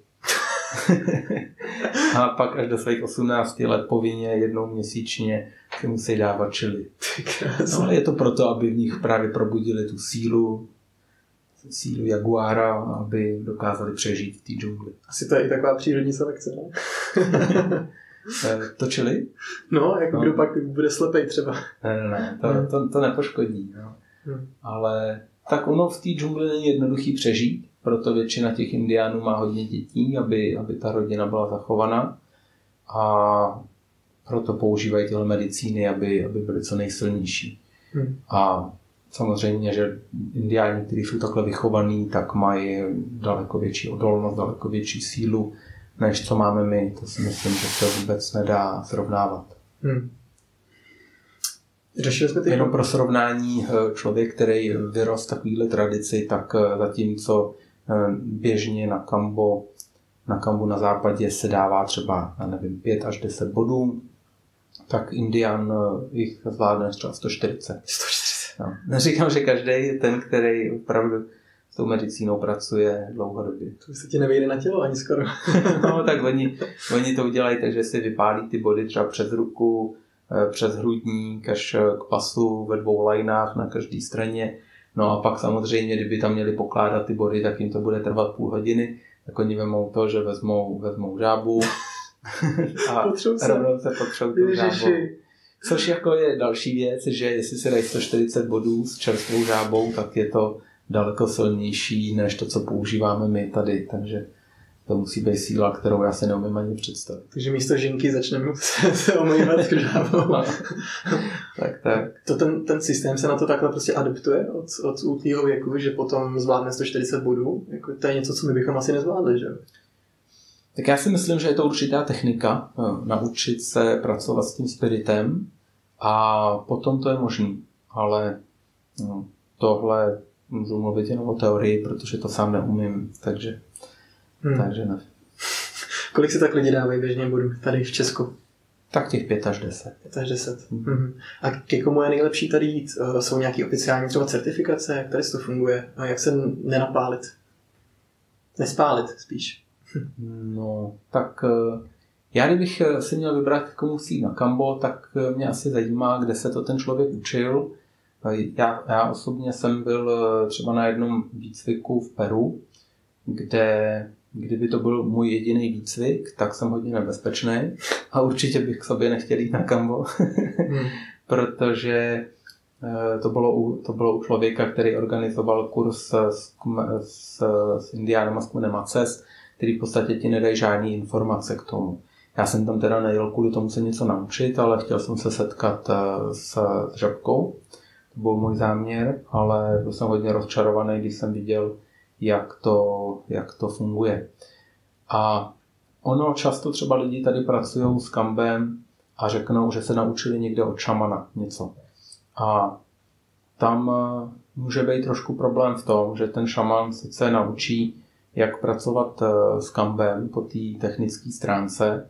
Speaker 2: A pak až do svých 18 let povinně jednou měsíčně si musí dávat čili. No, ale je to proto, aby v nich právě probudili tu sílu jaguára, aby dokázali přežít v té džungli.
Speaker 1: Asi to je i taková přírodní selekce, ne?
Speaker 2: Točili?
Speaker 1: No, jako kdo pak bude slepej třeba.
Speaker 2: Ne, to nepoškodí. No. Ale tak ono v té džungli není jednoduchý přežít, proto většina těch indiánů má hodně dětí, aby ta rodina byla zachovaná. A proto používají tyhle medicíny, aby byly co nejsilnější. A samozřejmě, že indiáni, kteří jsou takhle vychovaní, tak mají daleko větší odolnost, daleko větší sílu, než co máme my. To si myslím, že se vůbec nedá srovnávat. Jenom pro srovnání, člověk, který vyrost takovýhle tradici, tak zatímco běžně na kambu na západě se dává třeba, 5 až 10 bodů, tak Indian jich zvládne třeba 140.
Speaker 1: 140.
Speaker 2: No. Neříkám, že každý je ten, který opravdu s tou medicínou pracuje dlouhodobě.
Speaker 1: To se ti nevejde na tělo ani skoro.
Speaker 2: No, tak oni to udělají, takže si vypálí ty body třeba přes ruku, přes hrudník až k pasu ve 2 lajnách na každé straně. No a pak samozřejmě, kdyby tam měli pokládat ty body, tak jim to bude trvat půl hodiny. Tak oni vemou to, že vezmou žábu a rovnou se potřou tu žábou. Což jako je další věc, že jestli se dají 140 bodů s čerstvou žábou, tak je to daleko silnější než to, co používáme my tady. Takže to musí být síla, kterou já si neumím ani představit.
Speaker 1: Takže místo žinky začneme se omývat žábou.
Speaker 2: Tak.
Speaker 1: Ten systém se na to takhle prostě adaptuje od útlýho věku, že potom zvládne 140 bodů. Jako to je něco, co my bychom asi nezvládli, že?
Speaker 2: Tak já si myslím, že je to určitá technika, naučit se pracovat s tím spiritem a potom to je možný. Ale tohle můžu mluvit jenom o teorii, protože to sám neumím, takže ne.
Speaker 1: Kolik si tak lidi dávají běžně bodů tady v Česku?
Speaker 2: Tak těch 5 až 10.
Speaker 1: 5 až 10. A ke komu je nejlepší tady jít? Jsou nějaké oficiální třeba certifikace? Jak tady to funguje? A jak se nenapálit? Nespálit spíš.
Speaker 2: No, tak já kdybych si měl vybrat, komu si jít na Kambo, tak mě asi zajímá, kde se to ten člověk učil. Já osobně jsem byl třeba na jednom výcviku v Peru, kde kdyby to byl můj jediný výcvik, tak jsem hodně nebezpečný a určitě bych k sobě nechtěl jít na Kambo, protože to bylo u člověka, který organizoval kurz s indiánama z kmene Maces, který v podstatě ti nedají žádné informace k tomu. Já jsem tam teda nejel kvůli tomu se něco naučit, ale chtěl jsem se setkat s žabkou. To byl můj záměr, ale byl jsem hodně rozčarovaný, když jsem viděl, jak to funguje. A ono často třeba lidi tady pracují s Kambem a řeknou, že se naučili někde od šamana něco. A tam může být trošku problém v tom, že ten šaman sice naučí, jak pracovat s Kambem po té technické stránce,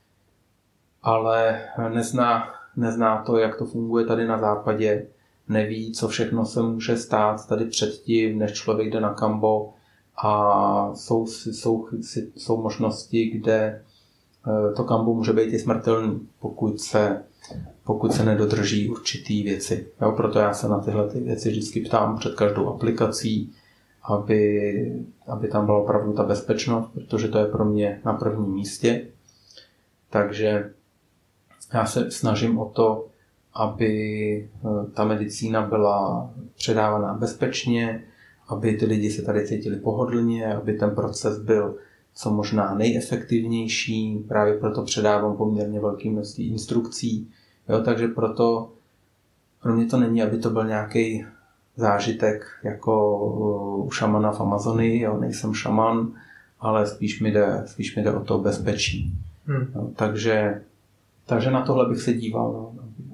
Speaker 2: ale nezná to, jak to funguje tady na západě, neví, co všechno se může stát tady předtím, než člověk jde na Kambo, a jsou možnosti, kde to Kambo může být i smrtelný, pokud se nedodrží určitý věci. Jo, proto já se na tyhle věci vždycky ptám před každou aplikací, aby tam byla opravdu ta bezpečnost, protože to je pro mě na prvním místě. Takže já se snažím o to, aby ta medicína byla předávaná bezpečně, aby ty lidi se tady cítili pohodlně, aby ten proces byl co možná nejefektivnější. Právě proto předávám poměrně velké množství instrukcí. Jo, takže proto pro mě to není, aby to byl nějaký zážitek jako u šamana v Amazonii. Jo, nejsem šaman, ale spíš mi jde o to bezpečí. Jo, takže na tohle bych se díval, no,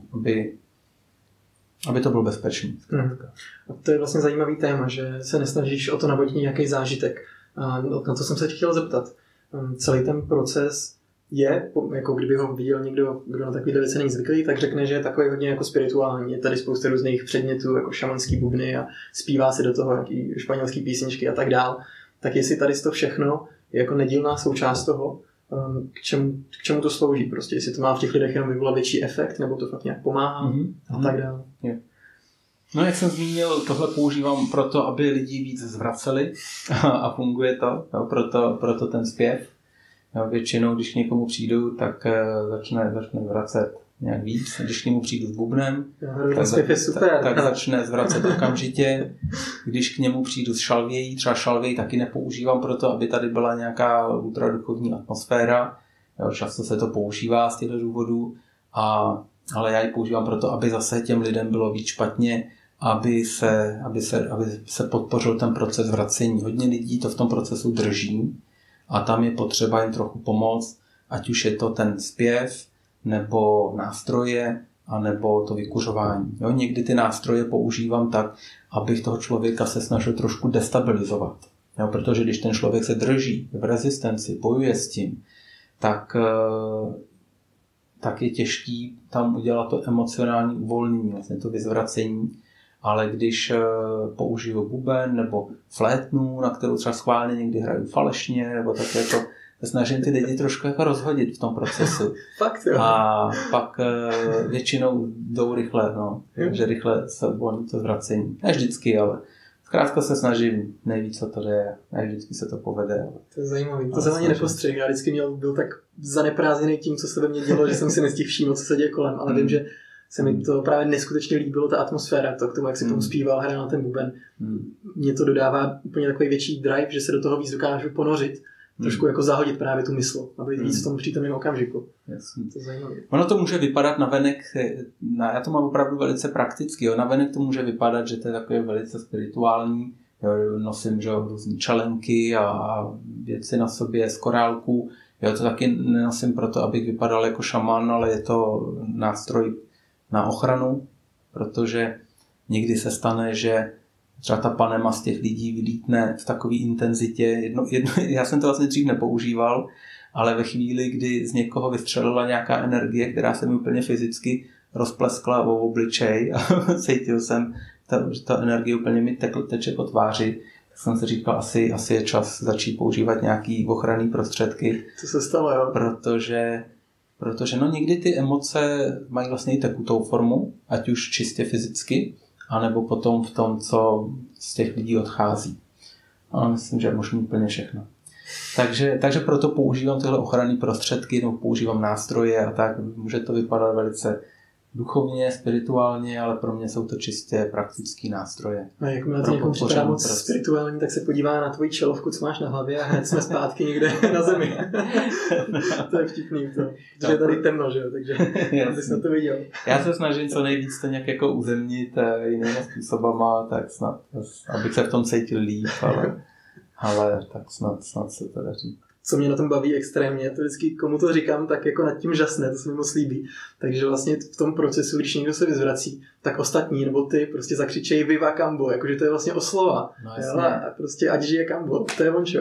Speaker 2: aby to bylo bezpečný.
Speaker 1: A to je vlastně zajímavý téma, že se nesnažíš o to navodit nějaký zážitek. A na to jsem se chtěl zeptat. Celý ten proces je, jako kdyby ho viděl někdo, kdo na takovýhle věci není zvyklý, tak řekne, že je takový hodně jako spirituální. Je tady spousta různých předmětů, jako šamanský bubny a zpívá se do toho jaký španělský písničky a tak dál. Tak jestli tady to všechno je jako nedílná součást toho, k čemu to slouží prostě, jestli to má v těch lidech jenom vyvolat větší efekt, nebo to fakt nějak pomáhá a tak dále.
Speaker 2: Je. No, jak jsem zmínil, tohle používám proto, aby lidi víc zvraceli a funguje to, jo, proto ten zpěv. Jo, většinou, když k někomu přijdu, tak začne zvracet nějak víc. Když k němu přijdu s bubnem, tak začne zvracet okamžitě. Když k němu přijdu s šalvějí, třeba šalvěj taky nepoužívám proto, aby tady byla nějaká ultraduchovní atmosféra. Jo, často se to používá z těchto důvodů, ale já ji používám proto, aby zase těm lidem bylo víc špatně, aby se podpořil ten proces vracení. Hodně lidí to v tom procesu drží a tam je potřeba jim trochu pomoct, ať už je to ten zpěv, nebo nástroje, anebo to vykuřování. Jo, někdy ty nástroje používám tak, abych toho člověka se snažil trošku destabilizovat. Jo, protože když ten člověk se drží v rezistenci, bojuje s tím, tak je těžký tam udělat to emocionální uvolnění, vlastně to vyzvracení. Ale když použiju buben nebo flétnu, na kterou třeba schválně někdy hraju falešně, nebo tak jako snažím ty lidi trošku jako rozhodit v tom procesu.
Speaker 1: Fakt, jo.
Speaker 2: A pak většinou jdou rychle, no. Takže rychle se uvolní to zvracení. Ne vždycky, ale zkrátka se snažím nejvíc, co to jde. Ne vždycky se to povede. Ale
Speaker 1: to je zajímavý. To jsem ani nepostřehl. Já vždycky byl tak zaneprázdněný tím, co se ve mně dělo, že jsem si nestihl všímat, co se děje kolem. Ale vím, že se mi to právě neskutečně líbilo, ta atmosféra, to k tomu, jak si tomu zpíval, hrál na ten buben. Mně to dodává úplně takový větší drive, že se do toho víc dokážu ponořit, trošku jako zahodit právě tu mysl, aby víc v tom přítomném okamžiku.
Speaker 2: Jasně.
Speaker 1: To je zajímavé.
Speaker 2: Ono to může vypadat navenek, já to mám opravdu velice prakticky, jo. Navenek to může vypadat, že to je takové velice spirituální, jo. Nosím různé čelenky a věci na sobě z korálků, jo. To taky nenosím proto, abych vypadal jako šaman, ale je to nástroj na ochranu, protože někdy se stane, že třeba ta panema z těch lidí vylítne v takové intenzitě. Já jsem to vlastně dřív nepoužíval, ale ve chvíli, kdy z někoho vystřelila nějaká energie, která se mi úplně fyzicky rozpleskla o obličej a cítil jsem, že ta energie úplně mi teče po tváři, tak jsem si říkal, asi je čas začít používat nějaký ochranný prostředky.
Speaker 1: Co se stalo, jo?
Speaker 2: Protože no někdy ty emoce mají vlastně i tekutou formu, ať už čistě fyzicky, anebo potom v tom, co z těch lidí odchází. Ale myslím, že je možná úplně všechno. Takže proto používám tyhle ochranné prostředky, nebo používám nástroje a tak. Může to vypadat velice duchovně, spirituálně, ale pro mě jsou to čistě praktické nástroje.
Speaker 1: A jakmile to někomu připadá moc spirituální, tak se podívá na tvoji čelovku, co máš na hlavě a hned jsme zpátky někde na zemi. To je vtipný to. Protože je tady temno, že jo, takže abys na to viděl.
Speaker 2: Já se snažím co nejvíc to nějak jako uzemnit jinými způsobama, tak snad, abych se v tom cítil líp, ale tak snad se to daří.
Speaker 1: Co mě na tom baví extrémně, to vždycky komu to říkám, tak jako nad tím žasne, to se mi moc líbí. Takže vlastně v tom procesu, když někdo se vyzvrací, tak ostatní nebo ty prostě zakřičejí Viva Kambo, jakože to je vlastně oslova. No, a prostě ať žije Kambo, to je ončo.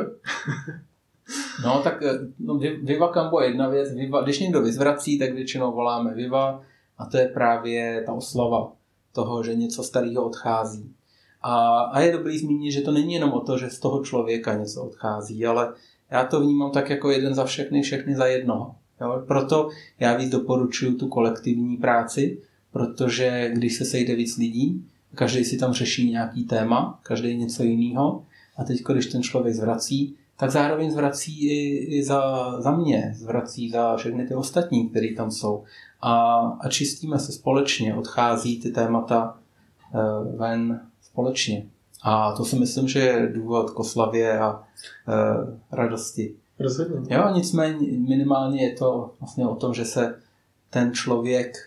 Speaker 2: No tak Viva Kambo je jedna věc, když někdo vyzvrací, tak většinou voláme Viva a to je právě ta oslava toho, že něco starého odchází. A je dobrý zmínit, že to není jenom o to, že z toho člověka něco odchází, ale já to vnímám tak jako jeden za všechny za jednoho. Jo? Proto já víc doporučuji tu kolektivní práci, protože když se sejde víc lidí, každý si tam řeší nějaký téma, každý něco jiného a teď, když ten člověk zvrací, tak zároveň zvrací i za mě, zvrací za všechny ty ostatní, který tam jsou. A čistíme se společně, odchází ty témata ven společně. A to si myslím, že je důvod k oslavě a radosti.
Speaker 1: Rozhodně.
Speaker 2: Jo, nicméně minimálně je to vlastně o tom, že se ten člověk,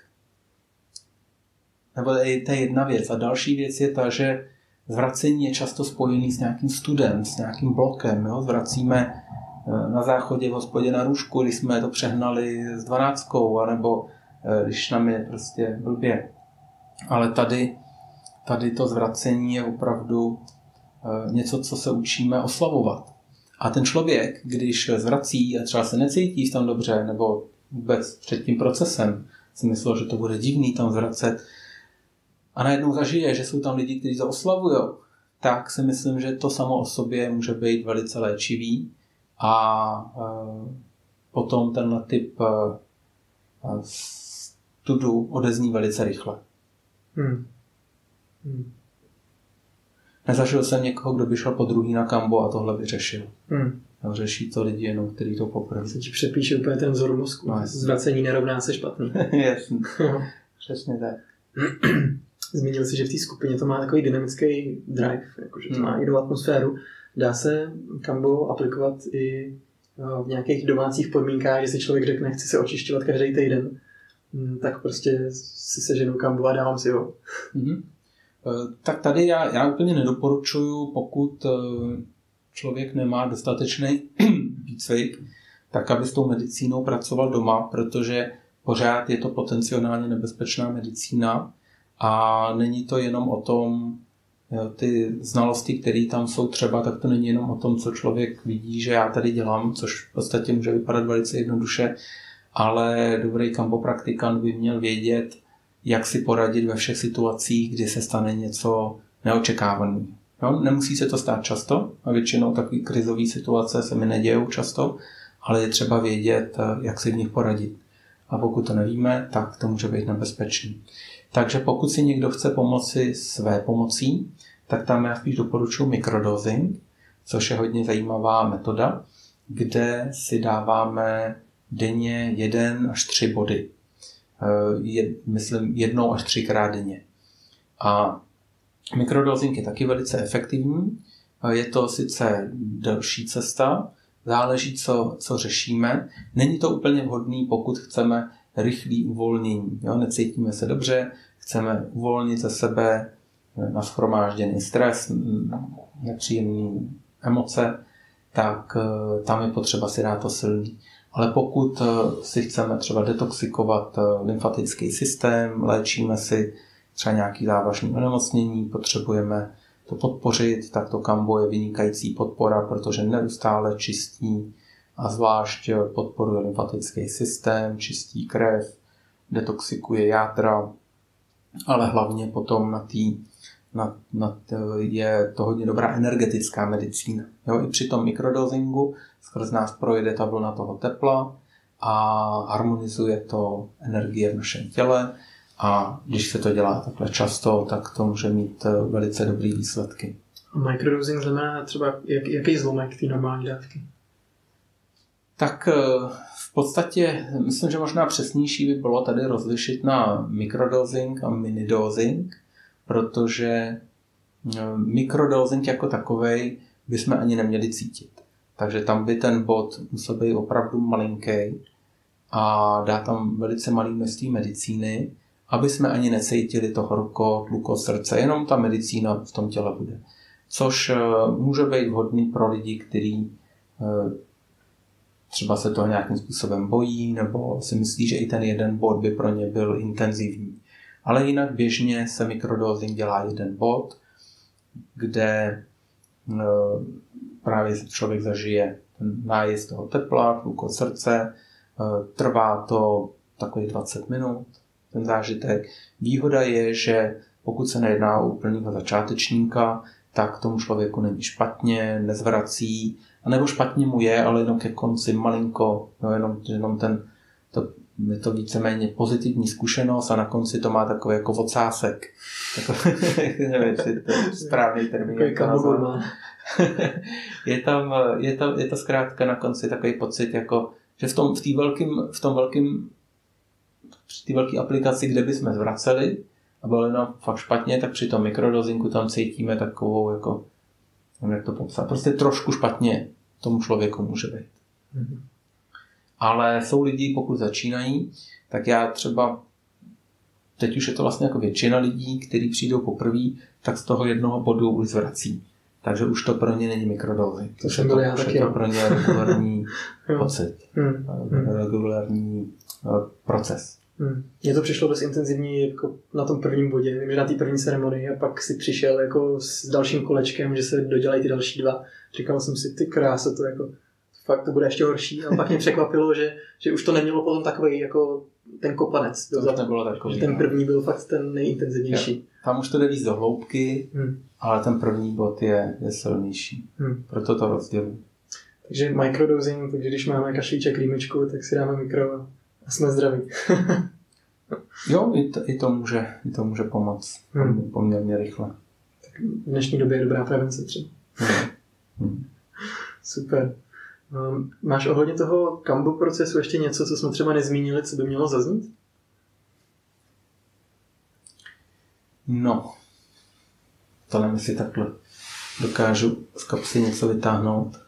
Speaker 2: nebo to je jedna věc. A další věc je ta, že zvracení je často spojený s nějakým studem, s nějakým blokem. Jo? Zvracíme na záchodě v hospodě na růžku, když jsme to přehnali s 12, anebo když nám je prostě blbě. Ale tady to zvracení je opravdu něco, co se učíme oslavovat. A ten člověk, když zvrací a třeba se necítí v tom dobře, nebo vůbec před tím procesem, si myslel, že to bude divný tam zvracet, a najednou zažije, že jsou tam lidi, kteří to oslavujou, tak si myslím, že to samo o sobě může být velice léčivý a potom tenhle typ studu odezní velice rychle. Nezažil jsem někoho, kdo by šel po druhý na Kambo a tohle vyřešil. Řeší to lidi jenom, kteří to poprvé.
Speaker 1: Se ti přepíše úplně ten vzor mozku. No, zvracení nerovná se špatný.
Speaker 2: Jasně. Přesně tak.
Speaker 1: Zmínil jsi, že v té skupině to má takový dynamický drive, jakože to má jinou atmosféru. Dá se Kambo aplikovat i v nějakých domácích podmínkách, že si člověk řekne, chci se očišťovat každý týden, tak prostě si seženu Kambo a dávám si ho.
Speaker 2: Tak tady já úplně nedoporučuju, pokud člověk nemá dostatečný výcvik, tak aby s tou medicínou pracoval doma, protože pořád je to potenciálně nebezpečná medicína a není to jenom o tom, ty znalosti, které tam jsou třeba, tak to není jenom o tom, co člověk vidí, že já tady dělám, což v podstatě může vypadat velice jednoduše, ale dobrý Kambo praktikant by měl vědět, jak si poradit ve všech situacích, kdy se stane něco neočekávaného. No, nemusí se to stát často a většinou takové krizové situace se mi nedějou často, ale je třeba vědět, jak si v nich poradit. A pokud to nevíme, tak to může být nebezpečný. Takže pokud si někdo chce pomoci své pomocí, tak tam já spíš doporučuji mikrodosing, což je hodně zajímavá metoda, kde si dáváme denně 1 až 3 body. Myslím 1 až 3krát denně. A mikrodosing je taky velice efektivní. Je to sice delší cesta, záleží, co řešíme. Není to úplně vhodný, pokud chceme rychlý uvolnění. Jo? Necítíme se dobře, chceme uvolnit ze sebe nashromážděný stres, nepříjemné emoce, tak tam je potřeba si dát to silný. Ale pokud si chceme třeba detoxikovat lymfatický systém, léčíme si třeba nějaký závažný onemocnění, potřebujeme to podpořit, tak to Kambo je vynikající podpora, protože neustále čistí a zvlášť podporuje lymfatický systém, čistí krev, detoxikuje jádra, ale hlavně potom je to hodně dobrá energetická medicína. Jo, i při tom mikrodozingu skrz nás projde ta vlna toho tepla a harmonizuje to energie v našem těle a když se to dělá takhle často, tak to může mít velice dobré výsledky.
Speaker 1: A microdosing znamená třeba jaký zlomek té normální dávky?
Speaker 2: Tak v podstatě myslím, že možná přesnější by bylo tady rozlišit na mikrodosing a minidosing, protože mikrodosing jako takovej bychom ani neměli cítit. Takže tam by ten bod musel být opravdu malinký a dá tam velice malé množství medicíny, aby jsme ani necítili to horko, tluko srdce, jenom ta medicína v tom těle bude. Což může být vhodný pro lidi, kteří třeba se toho nějakým způsobem bojí, nebo si myslí, že i ten jeden bod by pro ně byl intenzivní. Ale jinak běžně se mikrodosing dělá jeden bod, kde právě člověk zažije ten nájezd toho tepla, tlukot srdce, trvá to takových 20 minut, ten zážitek. Výhoda je, že pokud se nejedná o úplného začátečníka, tak tomu člověku není špatně, nezvrací, anebo špatně mu je, ale jenom ke konci malinko, no jenom je to víceméně pozitivní zkušenost a na konci to má takový jako ocásek. Nevím, jestli to je správný termín. Je to zkrátka na konci takový pocit, jako, že v té velké aplikaci, kde bychom zvraceli a bylo jenom fakt špatně, tak při tom mikrodozinku tam cítíme takovou, jako, nevím, jak to popsat, prostě trošku špatně tomu člověku může být. Mm-hmm. Ale jsou lidi, pokud začínají, tak já třeba, teď už je to vlastně jako většina lidí, kteří přijdou poprvé, tak z toho jednoho bodu už zvrací. Takže už to pro ně není mikrodosing.
Speaker 1: To byl já taky.
Speaker 2: Je to pro ně regulární pocit. Regulární proces.
Speaker 1: Mně to přišlo dost intenzivní jako na tom prvním bodě, vím, že na té první ceremonii a pak si přišel jako s dalším kolečkem, že se dodělají ty další dva. Říkal jsem si, ty krása, to jako fakt to bude ještě horší. A pak mě překvapilo, že už to nemělo potom takový jako ten kopanec.
Speaker 2: To nebylo takový.
Speaker 1: Že ten první byl fakt ten nejintenzivnější.
Speaker 2: Jo. Tam už to jde víc do hloubky, ale ten první bod je silnější. Proto to rozděluji.
Speaker 1: Takže microdosing, takže když máme kašlíček, rýmičku, tak si dáme mikro a jsme zdraví.
Speaker 2: Jo, i to může pomoct poměrně rychle.
Speaker 1: Tak v dnešní době je dobrá prevence třeba. Super. Máš ohledně toho kambo procesu ještě něco, co jsme třeba nezmínili, co by mělo zaznít?
Speaker 2: No, to nevím, jestli takhle dokážu z kapsy něco vytáhnout.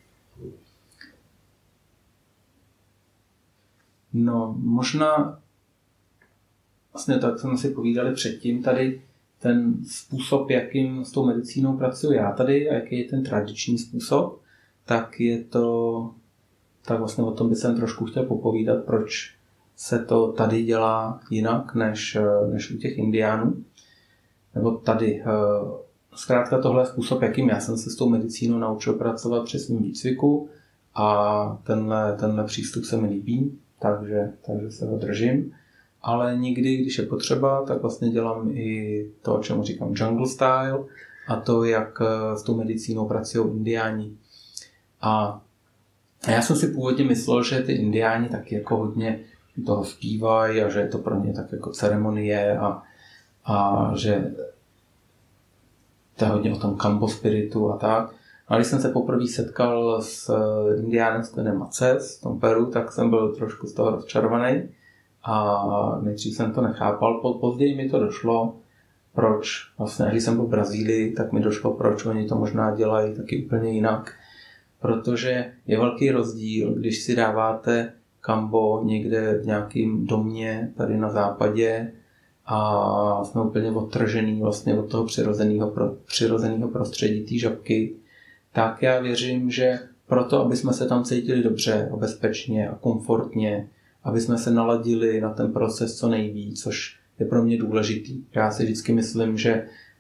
Speaker 2: No, možná vlastně tak jsme si povídali předtím tady ten způsob, jakým s tou medicínou pracuji já tady a jaký je ten tradiční způsob, tak vlastně o tom bych trošku chtěl popovídat, proč se to tady dělá jinak než u těch Indiánů. Nebo tady. Zkrátka tohle je způsob, jakým já jsem se s tou medicínou naučil pracovat při svým výcviku a tenhle přístup se mi líbí, takže se ho držím. Ale někdy, když je potřeba, tak vlastně dělám i to, o čemu říkám jungle style a to, jak s tou medicínou pracují Indiáni. A já jsem si původně myslel, že ty Indiáni taky jako hodně toho zpívají a že je to pro ně tak jako ceremonie a že to je hodně o tom kambo spiritu a tak. A když jsem se poprvé setkal s Indiánem z Kvenem Maces v tom Peru, tak jsem byl trošku z toho rozčarovaný a nejdřív jsem to nechápal. Později mi to došlo, proč vlastně, když jsem byl v Brazílii, tak mi došlo, proč oni to možná dělají taky úplně jinak. Protože je velký rozdíl, když si dáváte kambo někde v nějakém domě tady na západě a jsme úplně odtržený vlastně od toho přirozeného prostředí té žabky, tak já věřím, že proto, aby jsme se tam cítili dobře, bezpečně a komfortně, aby jsme se naladili na ten proces co nejvíc, což je pro mě důležitý. Já si vždycky myslím, že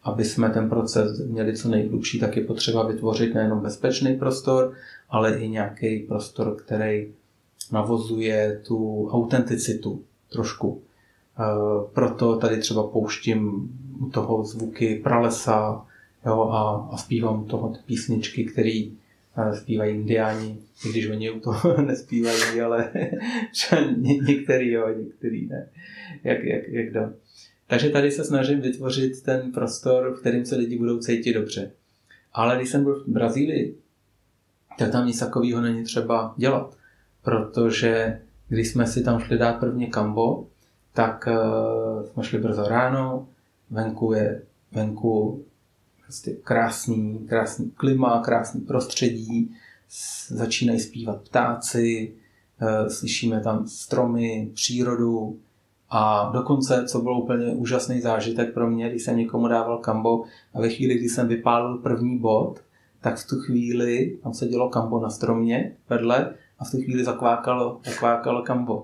Speaker 2: aby jsme ten proces měli co nejhlubší, tak je potřeba vytvořit nejenom bezpečný prostor, ale i nějaký prostor, který navozuje tu autenticitu trošku. Proto tady třeba pouštím u toho zvuky pralesa, jo, a zpívám u toho ty písničky, které zpívají indiáni, i když oni u toho nespívají, ale některý jo, některý ne. Jak kdo. Takže tady se snažím vytvořit ten prostor, v kterém se lidi budou cítit dobře. Ale když jsem byl v Brazílii, tak tam nic takového není třeba dělat. Protože když jsme si tam šli dát prvně kambo, tak jsme šli brzo ráno, venku prostě krásný klima, krásný prostředí, začínají zpívat ptáci, slyšíme tam stromy, přírodu a dokonce, co bylo úplně úžasný zážitek pro mě, když jsem někomu dával kambo a ve chvíli, kdy jsem vypálil první bod, tak v tu chvíli tam se dělo kambo na stromě vedle a v tu chvíli zakvákalo kambo.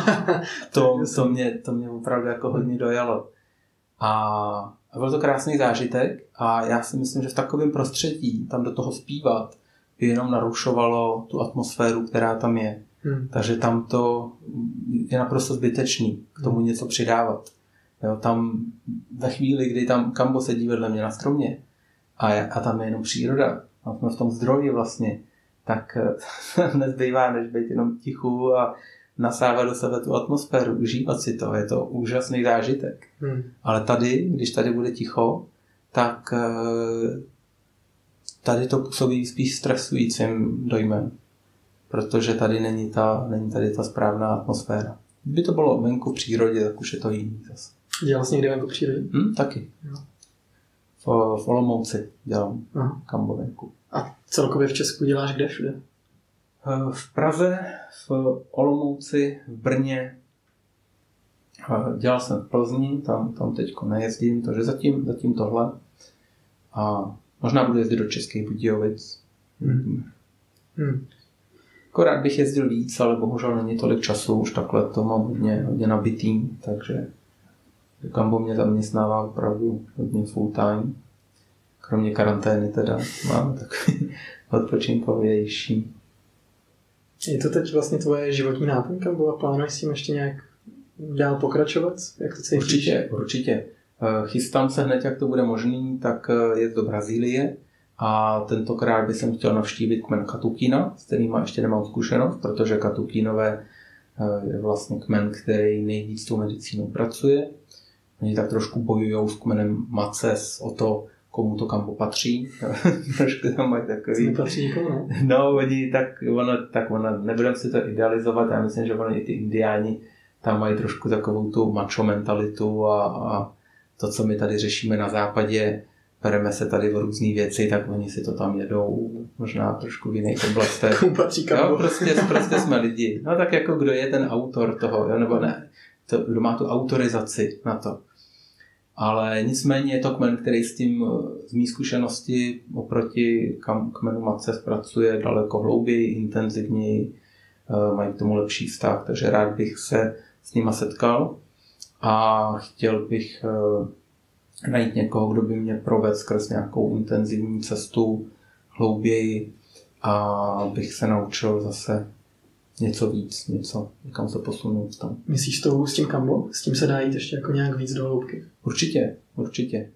Speaker 2: To mě opravdu jako hodně dojalo. A byl to krásný zážitek a já si myslím, že v takovém prostředí tam do toho zpívat by jenom narušovalo tu atmosféru, která tam je. Takže tam to je naprosto zbytečný k tomu něco přidávat. Jo, tam ve chvíli, kdy tam kambo sedí vedle mě na stromě a tam je jenom příroda, a jsme v tom zdroji vlastně, tak nezbývá, než být jenom tichu a nasávat do sebe tu atmosféru, užívat si to, je to úžasný zážitek. Ale tady, když tady bude ticho, tak tady to působí spíš stresujícím dojmem, protože tady není tady ta správná atmosféra. Kdyby to bylo venku v přírodě, tak už je to jiný zase.
Speaker 1: Dělal jsi někde venku v přírodě?
Speaker 2: Taky. Jo. V Olomouci dělám kambo venku.
Speaker 1: A celkově v Česku děláš kde všude?
Speaker 2: V Praze, v Olomouci, v Brně. Dělal jsem v Plzni, tam teďko nejezdím, takže zatím tohle. A možná budu jezdit do Českých Budějovic. Akorát bych jezdil víc, ale bohužel není tolik času, už takhle to mám hodně nabitý, takže kambo mě zaměstnává opravdu hodně full time. Kromě karantény teda mám takový odpočinkovější.
Speaker 1: Je to teď vlastně tvoje životní náplň kambo a plánuješ s tím ještě nějak dál pokračovat? Jak to cítíš?
Speaker 2: Určitě. Chystám se hned, jak to bude možný, tak jet do Brazílie a tentokrát bych chtěl navštívit kmen Katukína, s kterým ještě nemám zkušenost, protože Katukínové je vlastně kmen, který nejvíc s tou medicínou pracuje. Oni tak trošku bojují s kmenem Maces o to, komu to kambo patří. Trošku tam mají takový...
Speaker 1: Nepatří nikomu, ne?
Speaker 2: No, oni ona, nebudeme si to idealizovat, já myslím, že oni ty indiáni tam mají trošku takovou tu macho mentalitu a to, co my tady řešíme na západě, bereme se tady v různý věci, tak oni si to tam jedou možná trošku v jiných oblastech.
Speaker 1: Komu patří kambo?
Speaker 2: Jo, prostě jsme lidi. No tak jako kdo je ten autor toho, jo, nebo ne, kdo má tu autorizaci na to. Ale nicméně je to kmen, který s tím z mý zkušenosti oproti kmenu Maces pracuje daleko hlouběji, intenzivněji, mají k tomu lepší vztah, takže rád bych se s nima setkal a chtěl bych najít někoho, kdo by mě provedl skrz nějakou intenzivní cestu hlouběji a bych se naučil zase něco víc, někam se posunout tam.
Speaker 1: Myslíš s tím kambo? S tím se dá jít ještě jako nějak víc do hloubky?
Speaker 2: Určitě.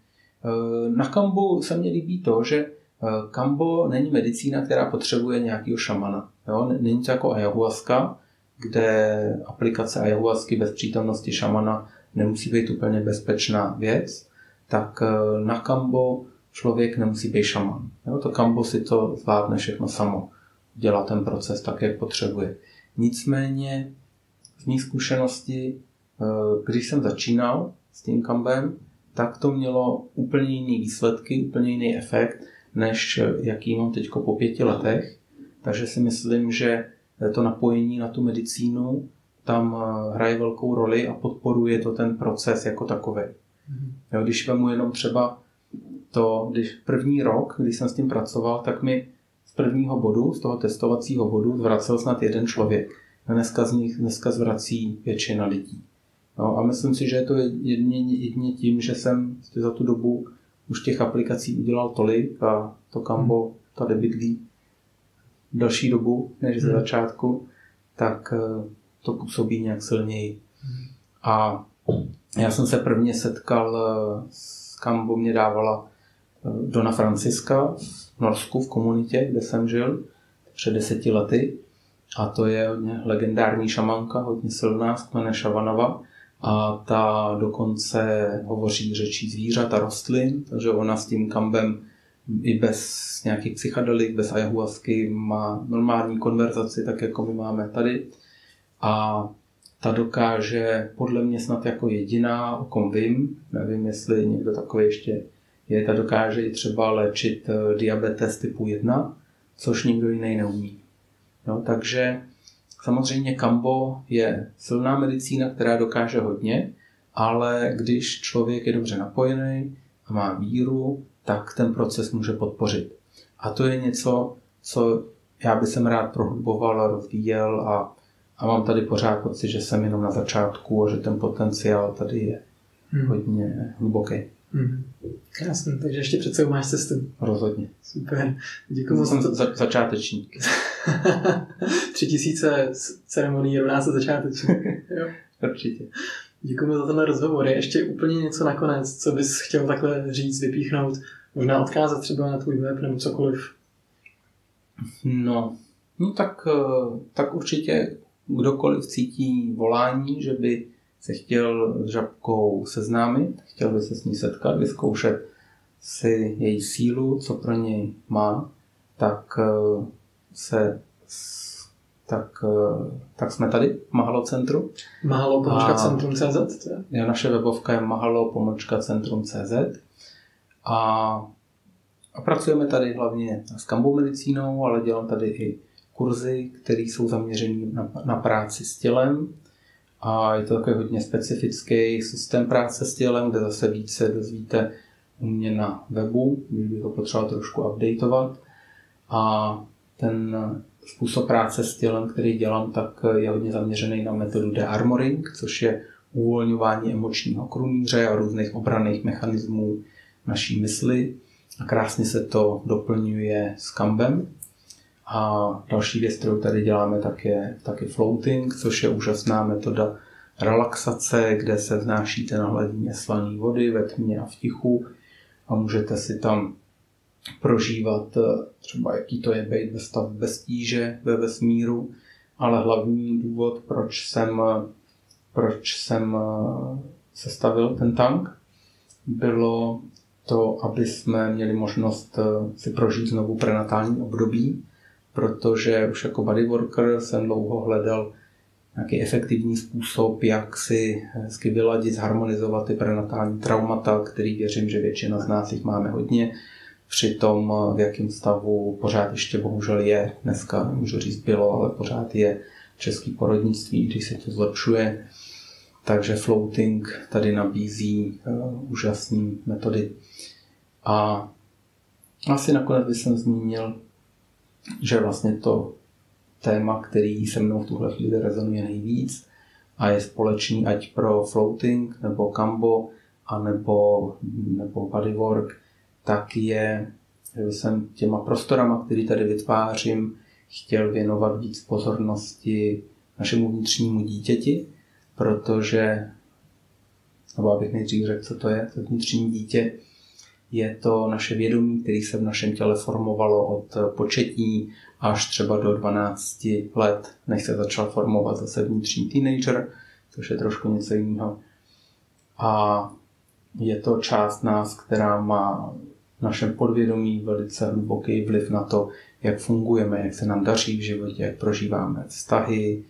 Speaker 2: Na kambu se mně líbí to, že kambo není medicína, která potřebuje nějakého šamana. Jo? Není to jako ayahuasca, kde aplikace ayahuasky bez přítomnosti šamana nemusí být úplně bezpečná věc, tak na kambo člověk nemusí být šaman. Jo? To kambo si to zvládne všechno samo. Dělá ten proces tak, jak potřebuje. Nicméně z mých zkušeností, když jsem začínal s tím kambem, tak to mělo úplně jiný výsledky, úplně jiný efekt, než jaký mám teď po 5 letech. Takže si myslím, že to napojení na tu medicínu tam hraje velkou roli a podporuje to ten proces jako takový. Jo, když vemu jenom třeba to, když první rok, když jsem s tím pracoval, tak mi z prvního bodu, z toho testovacího bodu, zvracel snad jeden člověk. Dneska zvrací většina lidí. No, a myslím si, že je to jedině tím, že jsem za tu dobu už těch aplikací udělal tolik a to Kambo tady bydlí další dobu než ze začátku, tak to působí nějak silněji. A já jsem se prvně setkal s Kambo, mě dávala Dona Franciska v Norsku v komunitě, kde jsem žil před 10 lety. A to je hodně legendární šamanka, hodně silná, z kmene Šavanova. A ta dokonce hovoří řečí zvířat a rostlin, takže ona s tím Kambem i bez nějakých psychedelik, bez ayahuasky má normální konverzaci, tak jako my máme tady. A ta dokáže, podle mě snad jako jediná, o kom vím, nevím, jestli někdo takový ještě je, ta dokáže i třeba léčit diabetes typu 1, což nikdo jiný neumí. No, takže samozřejmě Kambo je silná medicína, která dokáže hodně, ale když člověk je dobře napojený a má víru, tak ten proces může podpořit. A to je něco, co já bych rád prohluboval a rozvíjel a mám tady pořád pocit, že jsem jenom na začátku a že ten potenciál tady je hodně hluboký.
Speaker 1: Krásný, takže ještě před sebou máš cestu.
Speaker 2: Rozhodně.
Speaker 1: Super. Děkuji
Speaker 2: jsem začátečník.
Speaker 1: 3000 ceremonií rovná se začátečník.
Speaker 2: Určitě.
Speaker 1: Děkuji za tenhle rozhovor. Je ještě úplně něco nakonec, co bys chtěl takhle říct, vypíchnout, možná odkázat třeba na tvůj web nebo cokoliv?
Speaker 2: No tak určitě kdokoliv cítí volání, že by se chtěl s žabkou seznámit, chtěl by se s ní setkat, vyzkoušet si její sílu, co pro něj má, tak jsme tady v Mahalo centru.
Speaker 1: Mahalo-centrum.cz
Speaker 2: Naše webovka je mahalo-centrum.cz a pracujeme tady hlavně s Kambo medicínou, ale dělám tady i kurzy, které jsou zaměřené na práci s tělem. A je to takový hodně specifický systém práce s tělem, kde zase více dozvíte u mě na webu, když bych to potřeboval trošku updateovat. A ten způsob práce s tělem, který dělám, tak je hodně zaměřený na metodu de-armoring, což je uvolňování emočního krunýře a různých obranných mechanismů naší mysli. A krásně se to doplňuje s Kambem. A další věc, kterou tady děláme, tak je floating, což je úžasná metoda relaxace, kde se vznášíte na hladině slané vody ve tmě a v tichu a můžete si tam prožívat třeba, jaký to je být ve stavu bez tíže ve vesmíru, ale hlavní důvod, proč jsem sestavil ten tank, bylo to, aby jsme měli možnost si prožít znovu prenatální období, protože už jako bodyworker jsem dlouho hledal nějaký efektivní způsob, jak si hezky vyladit, zharmonizovat ty prenatální traumata, který věřím, že většina z nás jich máme hodně. Přitom v jakém stavu pořád ještě bohužel je, dneska můžu říct bylo, ale pořád je český porodnictví, když se to zlepšuje. Takže floating tady nabízí úžasné metody. A asi nakonec bych jsem zmínil, že vlastně to téma, který se mnou v tuhle chvíli rezonuje nejvíc a je společný ať pro floating nebo Kambo a nebo bodywork, tak je, že jsem těma prostorama, který tady vytvářím, chtěl věnovat víc pozornosti našemu vnitřnímu dítěti, protože, nebo abych nejdřív řekl, co to je, to vnitřní dítě, je to naše vědomí, které se v našem těle formovalo od početí až třeba do 12 let, než se začal formovat zase vnitřní teenager, což je trošku něco jiného. A je to část nás, která má v našem podvědomí velice hluboký vliv na to, jak fungujeme, jak se nám daří v životě, jak prožíváme vztahy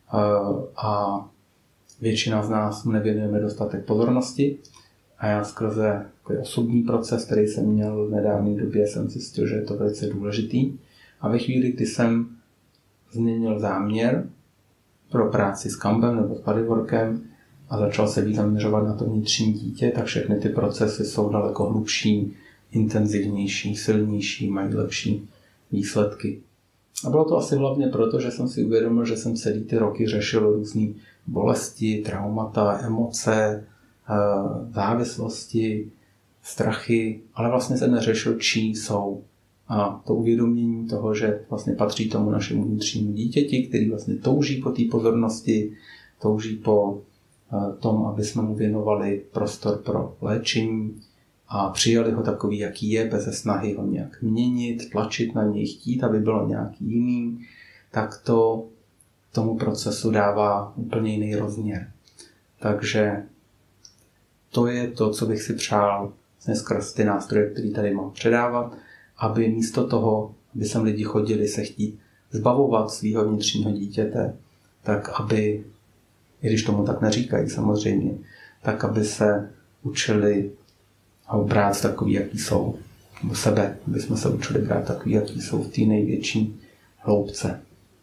Speaker 2: a většina z nás mu nevěnujeme dostatek pozornosti. A já skrze osobní proces, který jsem měl v nedávné době, jsem zjistil, že je to velice důležitý. A ve chvíli, kdy jsem změnil záměr pro práci s Kambem nebo s bodyworkem a začal se víc zaměřovat na to vnitřní dítě, tak všechny ty procesy jsou daleko hlubší, intenzivnější, silnější, mají lepší výsledky. A bylo to asi hlavně proto, že jsem si uvědomil, že jsem celý ty roky řešil různé bolesti, traumata, emoce, závislosti strachy, ale vlastně se neřešil, čí jsou. A to uvědomění toho, že vlastně patří tomu našemu vnitřnímu dítěti, který vlastně touží po té pozornosti, touží po tom, aby jsme mu věnovali prostor pro léčení a přijali ho takový, jaký je, bez snahy ho nějak měnit, tlačit na něj, chtít, aby bylo nějaký jiný, tak to tomu procesu dává úplně jiný rozměr. Takže to je to, co bych si přál skrz ty nástroje, které tady mám předávat, aby místo toho, aby sem lidi chodili se chtít zbavovat svého vnitřního dítěte, tak aby, i když tomu tak neříkají samozřejmě, tak aby se učili ho brát takový, jaký jsou. Nebo sebe, aby jsme se učili brát takový, jaký jsou v té největší hloubce.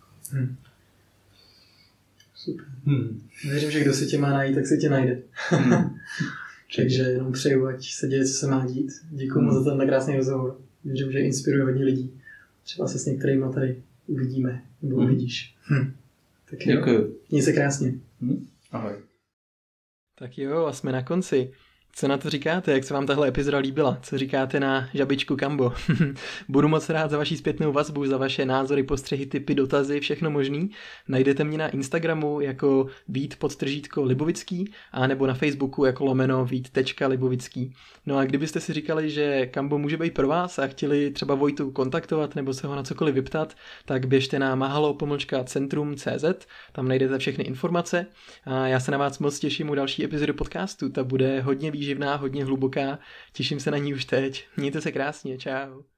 Speaker 1: Super. Věřím, že kdo si tě má najít, tak si tě najde. Takže jenom přeju, ať se děje, co se má dít. Děkuji moc za ten krásný rozhovor. Věřím, že inspiruje hodně lidí. Třeba se s některými tady uvidíme, nebo uvidíš. Tak jo.
Speaker 2: Děkuji.
Speaker 1: Měj se krásně.
Speaker 2: Ahoj.
Speaker 1: Tak jo, a jsme na konci. Co na to říkáte? Jak se vám tahle epizoda líbila? Co říkáte na žabičku Kambo? Budu moc rád za vaši zpětnou vazbu, za vaše názory, postřehy, tipy, dotazy, všechno možný. Najdete mě na Instagramu jako Vít_Libovický a nebo na Facebooku jako _Vít.Libovický. No a kdybyste si říkali, že Kambo může být pro vás a chtěli třeba Vojtu kontaktovat nebo se ho na cokoliv vyptat, tak běžte na mahalo-centrum.cz, tam najdete všechny informace a já se na vás moc těším u další epizody podcastu, ta bude hodně výživná, hodně hluboká, těším se na ní už teď. Mějte se krásně, čau.